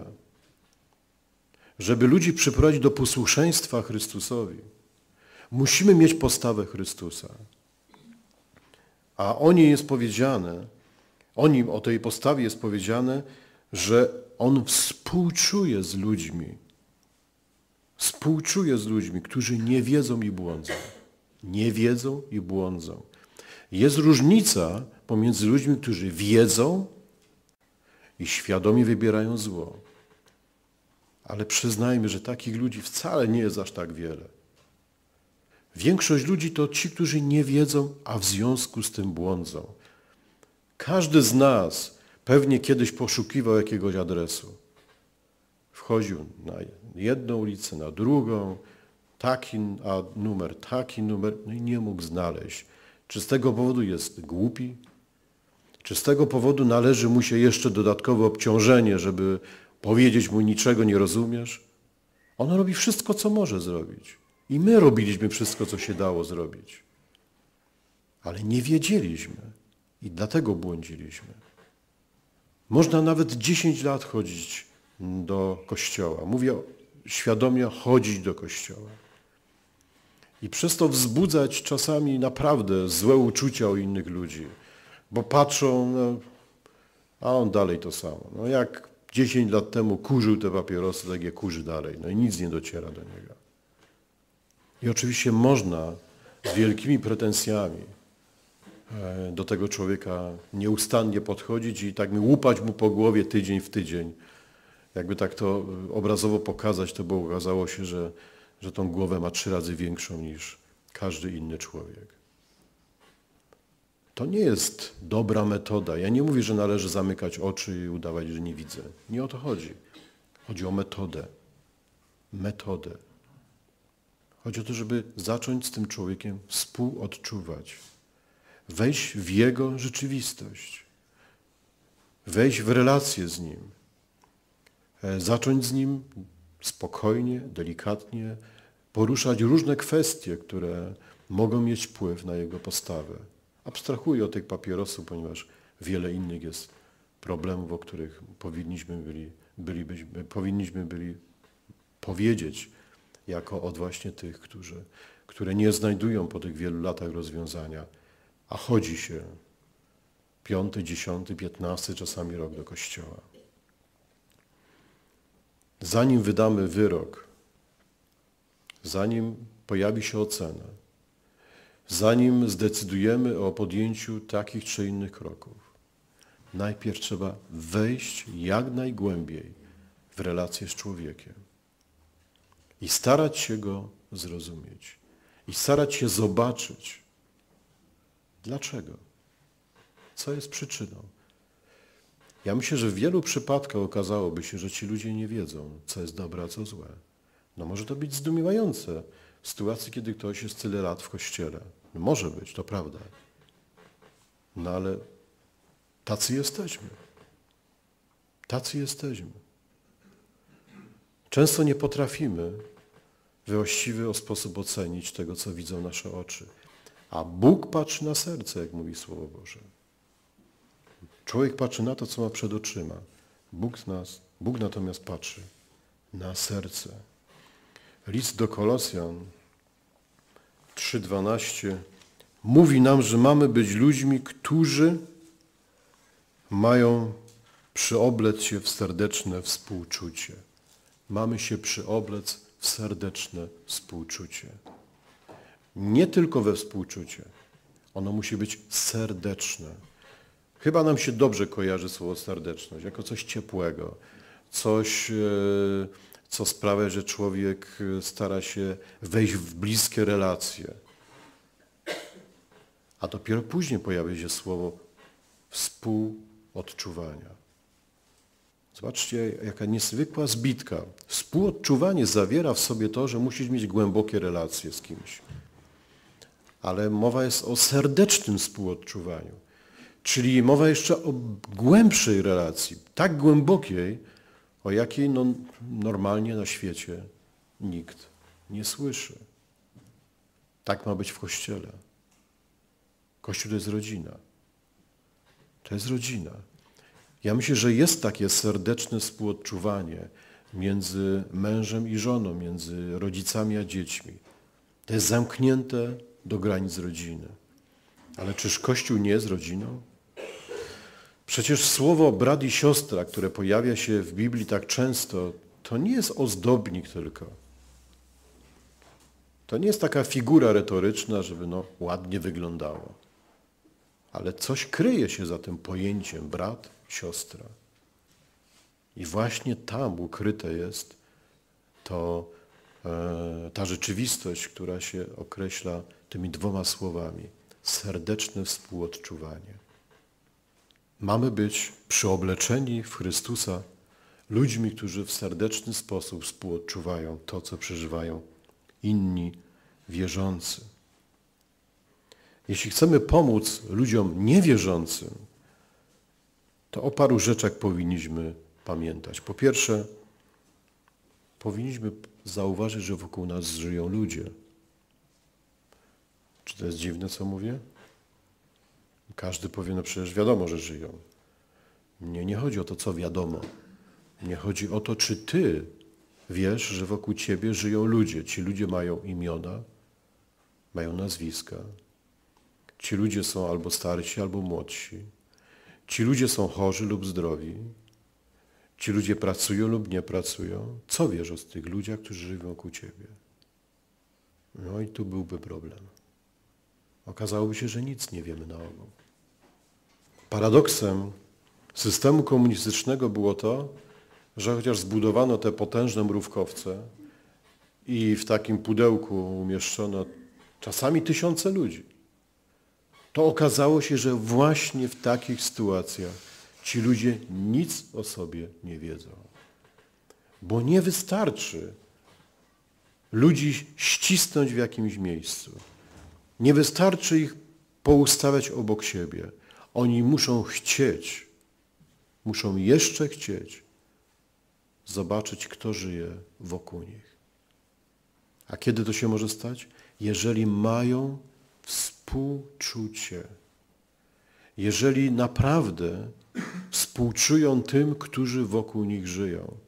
żeby ludzi przyprowadzić do posłuszeństwa Chrystusowi, musimy mieć postawę Chrystusa. A o niej jest powiedziane, o tej postawie jest powiedziane, że On współczuje z ludźmi. Współczuje z ludźmi, którzy nie wiedzą i błądzą. Nie wiedzą i błądzą. Jest różnica pomiędzy ludźmi, którzy wiedzą i świadomie wybierają zło. Ale przyznajmy, że takich ludzi wcale nie jest aż tak wiele. Większość ludzi to ci, którzy nie wiedzą, a w związku z tym błądzą. Każdy z nas pewnie kiedyś poszukiwał jakiegoś adresu. Wchodził na jedną ulicę, na drugą, taki numer, no i nie mógł znaleźć. Czy z tego powodu jest głupi? Czy z tego powodu należy mu się jeszcze dodatkowe obciążenie, żeby powiedzieć mu niczego nie rozumiesz? On robi wszystko, co może zrobić. I my robiliśmy wszystko, co się dało zrobić. Ale nie wiedzieliśmy i dlatego błądziliśmy. Można nawet 10 lat chodzić do kościoła. Mówię świadomie, chodzić do kościoła. I przez to wzbudzać czasami naprawdę złe uczucia u innych ludzi. Bo patrzą, a on dalej to samo. No jak 10 lat temu kurzył te papierosy, tak je kurzy dalej. No i nic nie dociera do niego. I oczywiście można z wielkimi pretensjami do tego człowieka nieustannie podchodzić i tak łupać mu po głowie tydzień w tydzień. Jakby tak to obrazowo pokazać, to by okazało się, że tą głowę ma 3 razy większą niż każdy inny człowiek. To nie jest dobra metoda. Ja nie mówię, że należy zamykać oczy i udawać, że nie widzę. Nie o to chodzi. Chodzi o metodę. Metodę. Chodzi o to, żeby zacząć z tym człowiekiem współodczuwać. Wejść w jego rzeczywistość. Wejść w relację z nim. Zacząć z nim spokojnie, delikatnie poruszać różne kwestie, które mogą mieć wpływ na jego postawę. Abstrahuję od tych papierosów, ponieważ wiele innych jest problemów, o których powinniśmy byli powiedzieć jako od właśnie tych, które nie znajdują po tych wielu latach rozwiązania, a chodzi się 5., 10., 15. czasami rok do kościoła. Zanim wydamy wyrok, zanim pojawi się ocena, zanim zdecydujemy o podjęciu takich czy innych kroków, najpierw trzeba wejść jak najgłębiej w relację z człowiekiem i starać się go zrozumieć i starać się zobaczyć, dlaczego, co jest przyczyną. Ja myślę, że w wielu przypadkach okazałoby się, że ci ludzie nie wiedzą, co jest dobre, a co złe. No może to być zdumiewające w sytuacji, kiedy ktoś jest tyle lat w Kościele. No może być, to prawda. No ale tacy jesteśmy. Tacy jesteśmy. Często nie potrafimy w właściwy sposób ocenić tego, co widzą nasze oczy. A Bóg patrzy na serce, jak mówi Słowo Boże. Człowiek patrzy na to, co ma przed oczyma. Bóg natomiast patrzy na serce. List do Kolosjan 3:12 mówi nam, że mamy być ludźmi, którzy mają przyoblec się w serdeczne współczucie. Mamy się przyoblec w serdeczne współczucie. Nie tylko we współczucie. Ono musi być serdeczne. Chyba nam się dobrze kojarzy słowo serdeczność, jako coś ciepłego, coś, co sprawia, że człowiek stara się wejść w bliskie relacje. A dopiero później pojawia się słowo współodczuwania. Zobaczcie, jaka niezwykła zbitka. Współodczuwanie zawiera w sobie to, że musisz mieć głębokie relacje z kimś. Ale mowa jest o serdecznym współodczuwaniu. Czyli mowa jeszcze o głębszej relacji, tak głębokiej, o jakiej normalnie na świecie nikt nie słyszy. Tak ma być w Kościele. Kościół to jest rodzina. To jest rodzina. Ja myślę, że jest takie serdeczne współodczuwanie między mężem i żoną, między rodzicami a dziećmi. To jest zamknięte do granic rodziny. Ale czyż Kościół nie jest rodziną? Przecież słowo brat i siostra, które pojawia się w Biblii tak często, to nie jest ozdobnik tylko. To nie jest taka figura retoryczna, żeby ładnie wyglądało. Ale coś kryje się za tym pojęciem brat i siostra. I właśnie tam ukryte jest ta rzeczywistość, która się określa tymi dwoma słowami. Serdeczne współodczuwanie. Mamy być przyobleczeni w Chrystusa ludźmi, którzy w serdeczny sposób współodczuwają to, co przeżywają inni wierzący. Jeśli chcemy pomóc ludziom niewierzącym, to o paru rzeczach powinniśmy pamiętać. Po pierwsze, powinniśmy zauważyć, że wokół nas żyją ludzie. Czy to jest dziwne, co mówię? Każdy powie, no przecież wiadomo, że żyją. Mnie nie chodzi o to, co wiadomo. Mnie chodzi o to, czy ty wiesz, że wokół ciebie żyją ludzie. Ci ludzie mają imiona, mają nazwiska. Ci ludzie są albo starsi, albo młodsi. Ci ludzie są chorzy lub zdrowi. Ci ludzie pracują lub nie pracują. Co wiesz o tych ludziach, którzy żyją wokół ciebie? No i tu byłby problem. Okazałoby się, że nic nie wiemy na ogół. Paradoksem systemu komunistycznego było to, że chociaż zbudowano te potężne mrówkowce i w takim pudełku umieszczono czasami tysiące ludzi, to okazało się, że właśnie w takich sytuacjach ci ludzie nic o sobie nie wiedzą. Bo nie wystarczy ludzi ścisnąć w jakimś miejscu. Nie wystarczy ich poustawiać obok siebie. Oni muszą chcieć, muszą jeszcze chcieć zobaczyć, kto żyje wokół nich. A kiedy to się może stać? Jeżeli mają współczucie. Jeżeli naprawdę współczują tym, którzy wokół nich żyją.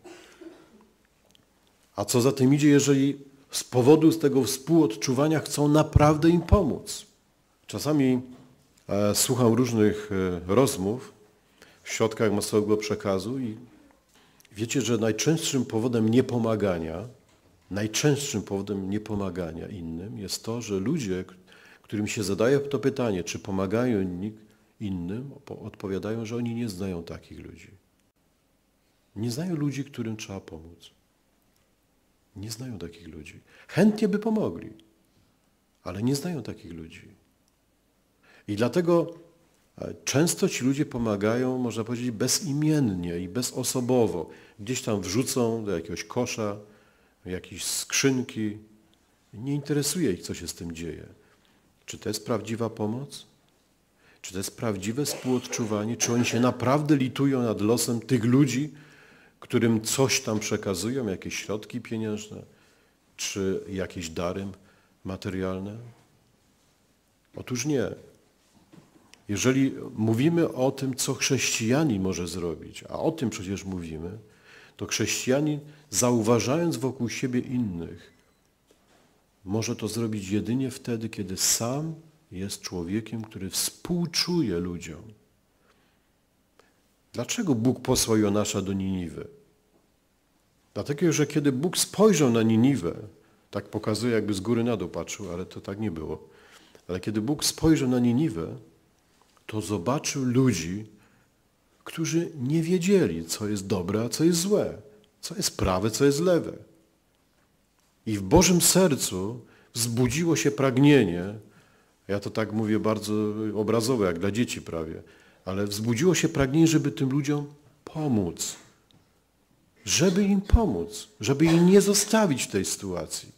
A co za tym idzie, jeżeli z powodu tego współodczuwania chcą naprawdę im pomóc. Czasami słucham różnych rozmów w środkach masowego przekazu i wiecie, że najczęstszym powodem niepomagania najczęstszym powodem niepomagania innym jest to, że ludzie, którym się zadaje to pytanie, czy pomagają innym, odpowiadają, że oni nie znają takich ludzi. Nie znają ludzi, którym trzeba pomóc. Nie znają takich ludzi. Chętnie by pomogli, ale nie znają takich ludzi. I dlatego często ci ludzie pomagają, można powiedzieć, bezimiennie i bezosobowo. Gdzieś tam wrzucą do jakiegoś kosza, jakieś skrzynki. Nie interesuje ich, co się z tym dzieje. Czy to jest prawdziwa pomoc? Czy to jest prawdziwe współodczuwanie? Czy oni się naprawdę litują nad losem tych ludzi, którym coś tam przekazują, jakieś środki pieniężne, czy jakieś dary materialne? Otóż nie. Jeżeli mówimy o tym, co chrześcijanin może zrobić, a o tym przecież mówimy, to chrześcijanin, zauważając wokół siebie innych, może to zrobić jedynie wtedy, kiedy sam jest człowiekiem, który współczuje ludziom. Dlaczego Bóg posłał Jonasza do Niniwy? Dlatego, że kiedy Bóg spojrzał na Niniwę, tak pokazuje, jakby z góry na dół patrzył, ale to tak nie było. Ale kiedy Bóg spojrzał na Niniwę, to zobaczył ludzi, którzy nie wiedzieli, co jest dobre, a co jest złe, co jest prawe, co jest lewe. I w Bożym sercu wzbudziło się pragnienie, ja to tak mówię bardzo obrazowo, jak dla dzieci prawie, ale wzbudziło się pragnienie, żeby tym ludziom pomóc. Żeby im pomóc, żeby ich nie zostawić w tej sytuacji.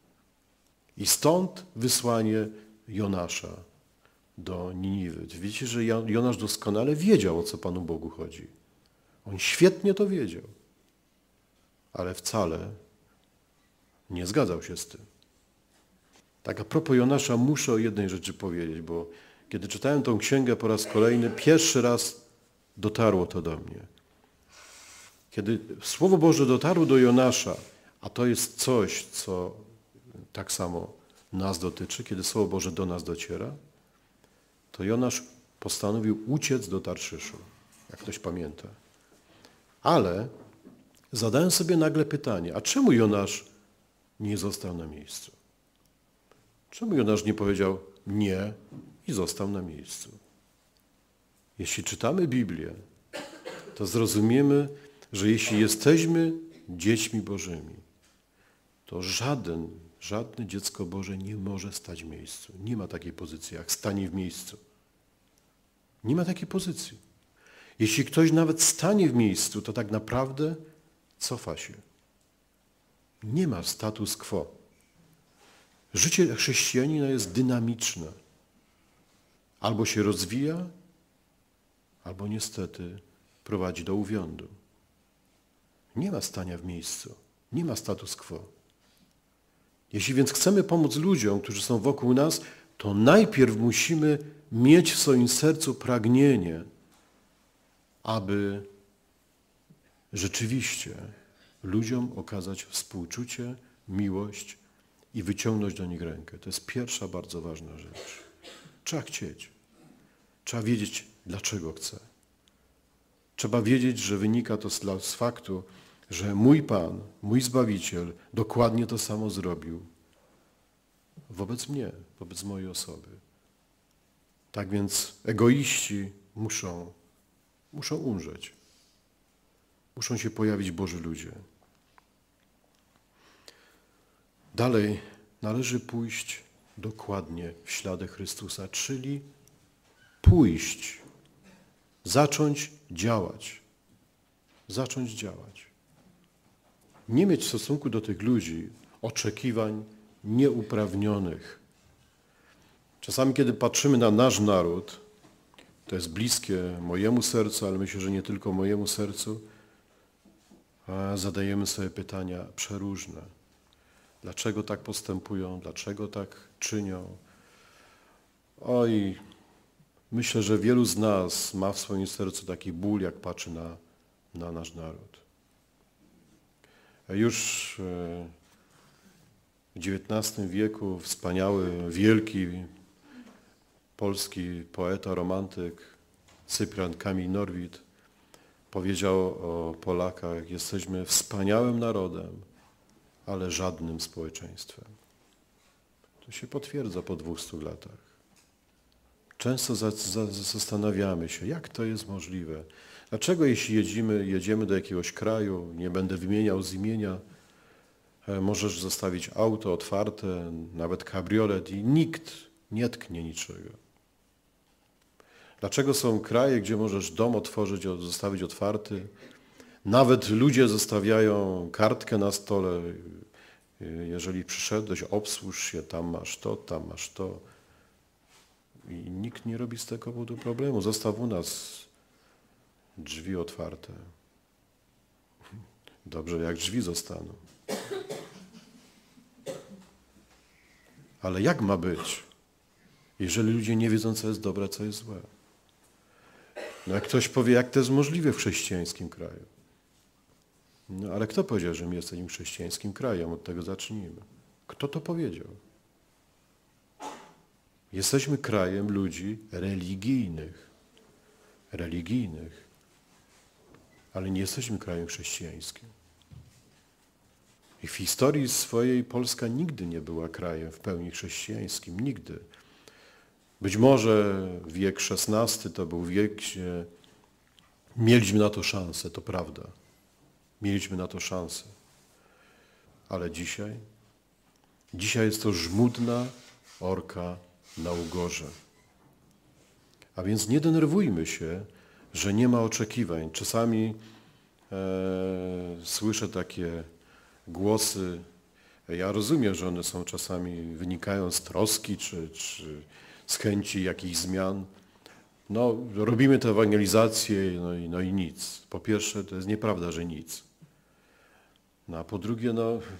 I stąd wysłanie Jonasza do Niniwy. Wiecie, że Jonasz doskonale wiedział, o co Panu Bogu chodzi. On świetnie to wiedział, ale wcale nie zgadzał się z tym. Tak a propos Jonasza muszę o jednej rzeczy powiedzieć, bo kiedy czytałem tą księgę po raz kolejny, pierwszy raz dotarło to do mnie. Kiedy Słowo Boże dotarło do Jonasza, a to jest coś, co tak samo nas dotyczy, kiedy Słowo Boże do nas dociera, to Jonasz postanowił uciec do Tarszyszu, jak ktoś pamięta. Ale zadałem sobie nagle pytanie, a czemu Jonasz nie został na miejscu? Czemu Jonasz nie powiedział nie i został na miejscu? Jeśli czytamy Biblię, to zrozumiemy, że jeśli jesteśmy dziećmi Bożymi, to żadne dziecko Boże nie może stać w miejscu. Nie ma takiej pozycji, jak stanie w miejscu. Nie ma takiej pozycji. Jeśli ktoś nawet stanie w miejscu, to tak naprawdę cofa się. Nie ma status quo. Życie chrześcijanina jest dynamiczne. Albo się rozwija, albo niestety prowadzi do uwiądu. Nie ma stania w miejscu. Nie ma status quo. Jeśli więc chcemy pomóc ludziom, którzy są wokół nas, to najpierw musimy mieć w swoim sercu pragnienie, aby rzeczywiście ludziom okazać współczucie, miłość i wyciągnąć do nich rękę. To jest pierwsza bardzo ważna rzecz. Trzeba chcieć. Trzeba wiedzieć, dlaczego chcę. Trzeba wiedzieć, że wynika to z faktu, że mój Pan, mój Zbawiciel dokładnie to samo zrobił wobec mnie, wobec mojej osoby. Tak więc egoiści muszą umrzeć. Muszą się pojawić Boży ludzie. Dalej należy pójść dokładnie w ślady Chrystusa, czyli pójść, zacząć działać. Zacząć działać. Nie mieć w stosunku do tych ludzi oczekiwań nieuprawnionych. Czasami, kiedy patrzymy na nasz naród, to jest bliskie mojemu sercu, ale myślę, że nie tylko mojemu sercu, a zadajemy sobie pytania przeróżne. Dlaczego tak postępują? Dlaczego tak czynią? Oj, myślę, że wielu z nas ma w swoim sercu taki ból, jak patrzy na nasz naród. Już w XIX wieku wspaniały, wielki polski poeta, romantyk Cyprian Kamil Norwid powiedział o Polakach: jesteśmy wspaniałym narodem, ale żadnym społeczeństwem. To się potwierdza po 200 latach. Często zastanawiamy się, jak to jest możliwe. Dlaczego jeśli jedziemy do jakiegoś kraju, nie będę wymieniał z imienia, możesz zostawić auto otwarte, nawet kabriolet i nikt nie tknie niczego. Dlaczego są kraje, gdzie możesz dom otworzyć, zostawić otwarty? Nawet ludzie zostawiają kartkę na stole. Jeżeli przyszedłeś, obsłuż się, tam masz to, tam masz to. I nikt nie robi z tego powodu problemu. Zostaw u nas drzwi otwarte. Dobrze, jak drzwi zostaną. Ale jak ma być, jeżeli ludzie nie wiedzą, co jest dobre, co jest złe? No jak ktoś powie, jak to jest możliwe w chrześcijańskim kraju? No ale kto powiedział, że my jesteśmy chrześcijańskim krajem? Od tego zacznijmy. Kto to powiedział? Jesteśmy krajem ludzi religijnych. Religijnych. Ale nie jesteśmy krajem chrześcijańskim. I w historii swojej Polska nigdy nie była krajem w pełni chrześcijańskim. Nigdy. Być może wiek XVI to był wiek, gdzie mieliśmy na to szansę, to prawda. Mieliśmy na to szansę. Ale dzisiaj jest to żmudna orka na ugorze. A więc nie denerwujmy się, że nie ma oczekiwań. Czasami słyszę takie głosy, ja rozumiem, że one są czasami, wynikają z troski czy z chęci jakichś zmian. No, robimy tę ewangelizację, no i nic. Po pierwsze, to jest nieprawda, że nic. No a po drugie,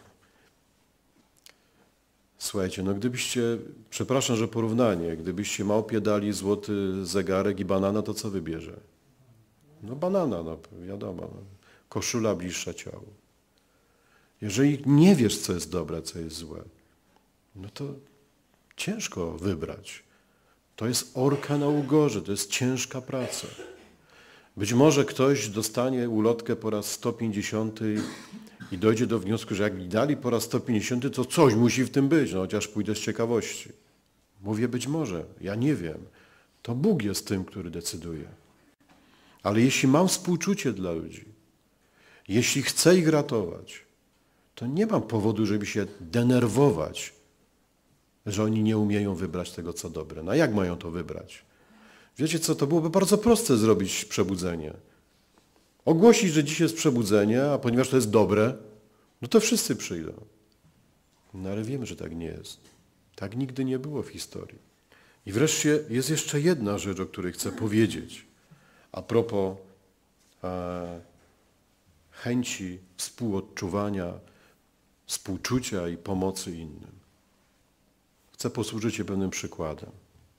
słuchajcie, gdybyście, przepraszam, że porównanie, gdybyście małpie dali złoty zegarek i banana, to co wybierze? No banana, wiadomo. Koszula bliższa ciału. Jeżeli nie wiesz, co jest dobre, co jest złe, no to ciężko wybrać. To jest orka na ugorze, to jest ciężka praca. Być może ktoś dostanie ulotkę po raz 150 i dojdzie do wniosku, że jak mi dali po raz 150, to coś musi w tym być, chociaż pójdę z ciekawości. Mówię być może, ja nie wiem. To Bóg jest tym, który decyduje. Ale jeśli mam współczucie dla ludzi, jeśli chcę ich ratować, to nie mam powodu, żeby się denerwować, że oni nie umieją wybrać tego, co dobre. No jak mają to wybrać? Wiecie co, to byłoby bardzo proste zrobić przebudzenie. Ogłosić, że dziś jest przebudzenie, a ponieważ to jest dobre, no to wszyscy przyjdą. No ale wiemy, że tak nie jest. Tak nigdy nie było w historii. I wreszcie jest jeszcze jedna rzecz, o której chcę powiedzieć. A propos chęci współodczuwania, współczucia i pomocy innym. Chcę posłużyć się pewnym przykładem.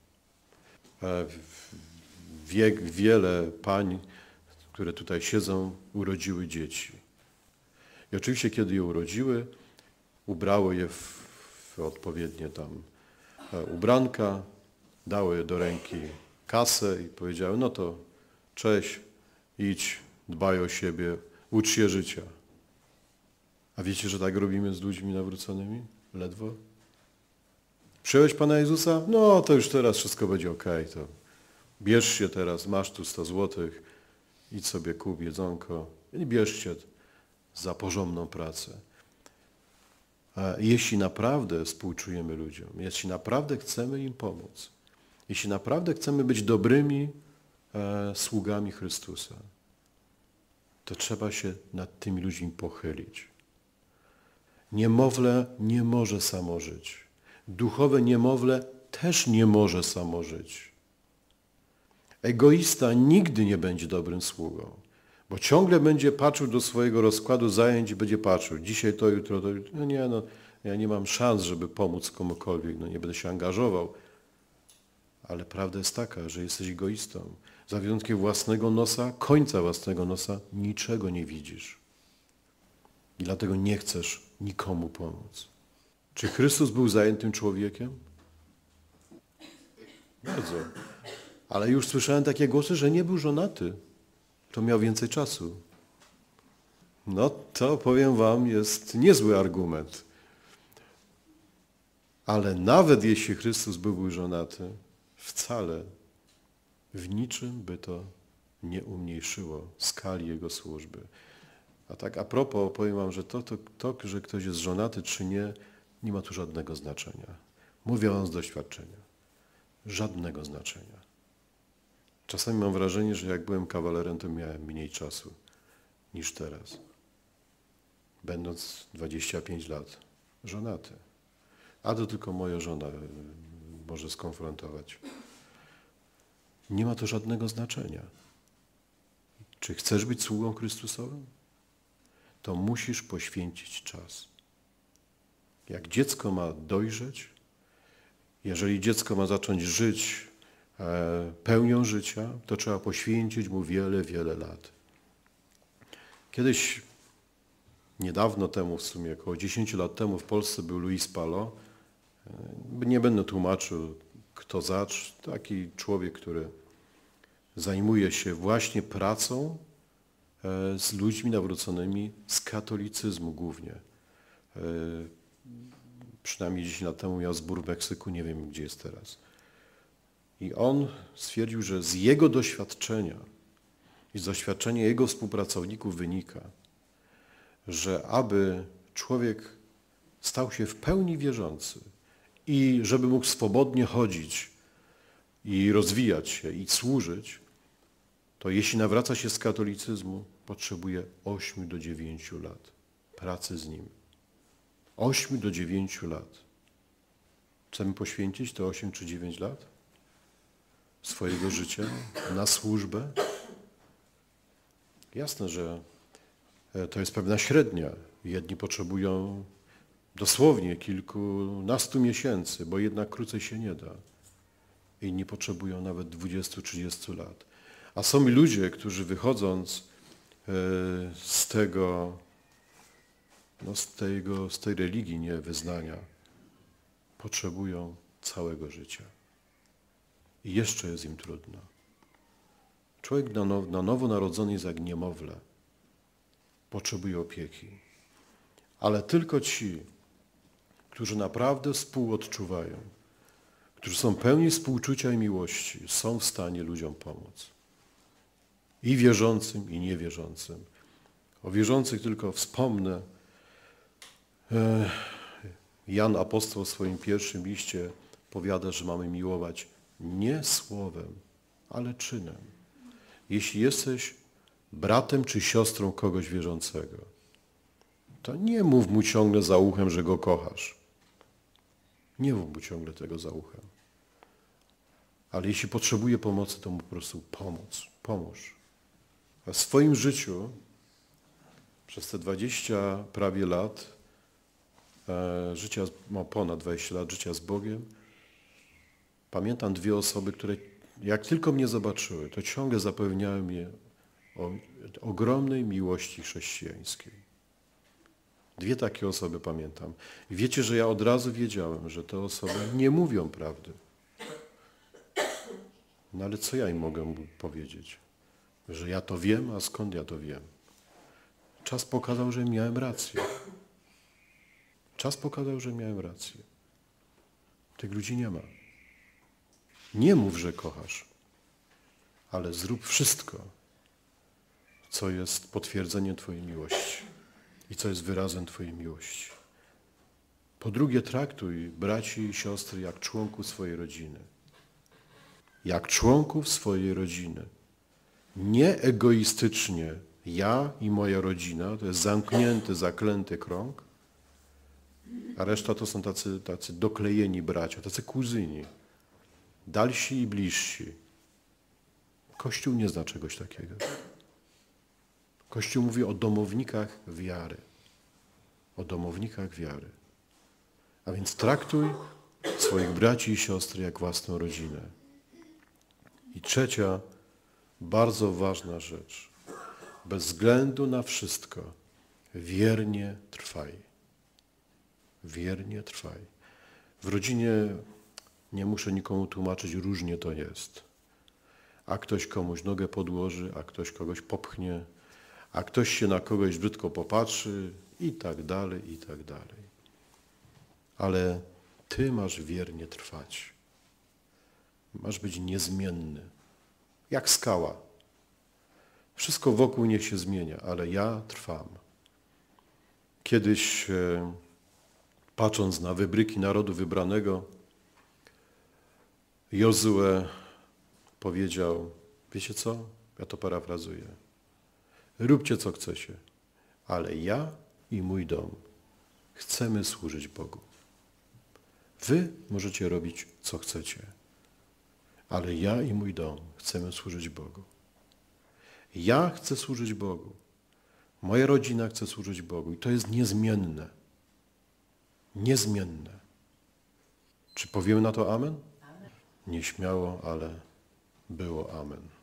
Wiele pań, które tutaj siedzą, urodziły dzieci. I oczywiście, kiedy je urodziły, ubrały je w odpowiednie tam ubranka, dały do ręki kasę i powiedziały, no to cześć, idź, dbaj o siebie, ucz się życia. A wiecie, że tak robimy z ludźmi nawróconymi? Ledwo? Przyjąłeś Pana Jezusa? No to już teraz wszystko będzie okej. To bierz się teraz, masz tu 100 złotych, idź sobie kup jedzonko i bierz się za porządną pracę. A jeśli naprawdę współczujemy ludziom, jeśli naprawdę chcemy im pomóc, jeśli naprawdę chcemy być dobrymi sługami Chrystusa, to trzeba się nad tymi ludźmi pochylić. Niemowlę nie może samo żyć. Duchowe niemowlę też nie może samo żyć. Egoista nigdy nie będzie dobrym sługą, bo ciągle będzie patrzył do swojego rozkładu zajęć i będzie patrzył, dzisiaj to, jutro to. Ja nie mam szans, żeby pomóc komukolwiek, nie będę się angażował. Ale prawda jest taka, że jesteś egoistą. Za wyjątkiem własnego nosa, końca własnego nosa, niczego nie widzisz. I dlatego nie chcesz nikomu pomóc. Czy Chrystus był zajętym człowiekiem? Bardzo. Ale już słyszałem takie głosy, że nie był żonaty. To miał więcej czasu. No to powiem wam, jest niezły argument. Ale nawet jeśli Chrystus byłby żonaty, wcale w niczym by to nie umniejszyło skali Jego służby. A tak a propos, powiem wam, że to, że ktoś jest żonaty czy nie, nie ma tu żadnego znaczenia. Mówię wam z doświadczenia. Żadnego znaczenia. Czasami mam wrażenie, że jak byłem kawalerem, to miałem mniej czasu niż teraz. Będąc 25 lat żonaty. A to tylko moja żona może skonfrontować. Nie ma to żadnego znaczenia. Czy chcesz być sługą Chrystusowym? To musisz poświęcić czas. Jak dziecko ma dojrzeć, jeżeli dziecko ma zacząć żyć pełnią życia, to trzeba poświęcić mu wiele, wiele lat. Kiedyś, niedawno temu w sumie, około 10 lat temu w Polsce był Luis Palo. Nie będę tłumaczył, kto zacz. Taki człowiek, który zajmuje się właśnie pracą z ludźmi nawróconymi z katolicyzmu głównie. Przynajmniej 10 lat temu miał zbór w Meksyku, nie wiem gdzie jest teraz. I on stwierdził, że z jego doświadczenia i z doświadczenia jego współpracowników wynika, że aby człowiek stał się w pełni wierzący i żeby mógł swobodnie chodzić i rozwijać się i służyć, to jeśli nawraca się z katolicyzmu, potrzebuje 8 do 9 lat pracy z nim. 8 do 9 lat. Chcemy poświęcić te 8 czy 9 lat swojego życia na służbę? Jasne, że to jest pewna średnia. Jedni potrzebują dosłownie kilkunastu miesięcy, bo jednak krócej się nie da. Inni potrzebują nawet 20-30 lat. A są ludzie, którzy wychodząc z tego, z tej religii, nie wyznania, potrzebują całego życia. I jeszcze jest im trudno. Człowiek na nowo narodzony jest jak niemowlę. Potrzebuje opieki. Ale tylko ci, którzy naprawdę współodczuwają, którzy są pełni współczucia i miłości, są w stanie ludziom pomóc. I wierzącym, i niewierzącym. O wierzących tylko wspomnę. Jan Apostoł w swoim pierwszym liście powiada, że mamy miłować nie słowem, ale czynem. Jeśli jesteś bratem czy siostrą kogoś wierzącego, to nie mów mu ciągle za uchem, że go kochasz. Nie mów mu ciągle tego za uchem. Ale jeśli potrzebuje pomocy, to mu po prostu pomóż. A w swoim życiu przez te 20 prawie lat życia, ponad 20 lat życia z Bogiem, pamiętam 2 osoby, które jak tylko mnie zobaczyły, to ciągle zapewniały mnie o ogromnej miłości chrześcijańskiej. 2 takie osoby pamiętam. I wiecie, że ja od razu wiedziałem, że te osoby nie mówią prawdy. No ale co ja im mogę powiedzieć? Że ja to wiem, a skąd ja to wiem? Czas pokazał, że miałem rację. Czas pokazał, że miałem rację. Tych ludzi nie ma. Nie mów, że kochasz, ale zrób wszystko, co jest potwierdzeniem Twojej miłości i co jest wyrazem Twojej miłości. Po drugie, traktuj braci i siostry jak członków swojej rodziny. Jak członków swojej rodziny. Nie egoistycznie ja i moja rodzina, to jest zamknięty, zaklęty krąg, a reszta to są tacy doklejeni bracia, tacy kuzyni. Dalsi i bliżsi. Kościół nie zna czegoś takiego. Kościół mówi o domownikach wiary. O domownikach wiary. A więc traktuj swoich braci i siostry jak własną rodzinę. I trzecia, bardzo ważna rzecz. Bez względu na wszystko, wiernie trwaj. Wiernie trwaj. W rodzinie nie muszę nikomu tłumaczyć, różnie to jest. A ktoś komuś nogę podłoży, a ktoś kogoś popchnie, a ktoś się na kogoś brzydko popatrzy i tak dalej, i tak dalej. Ale Ty masz wiernie trwać. Masz być niezmienny, jak skała. Wszystko wokół niech się zmienia, ale ja trwam. Kiedyś, patrząc na wybryki narodu wybranego, Jozue powiedział, wiecie co? Ja to parafrazuję. Róbcie co chcecie, ale ja i mój dom chcemy służyć Bogu. Wy możecie robić co chcecie, ale ja i mój dom chcemy służyć Bogu. Ja chcę służyć Bogu. Moja rodzina chce służyć Bogu i to jest niezmienne. Niezmienne. Czy powiemy na to amen? Nieśmiało, ale było amen.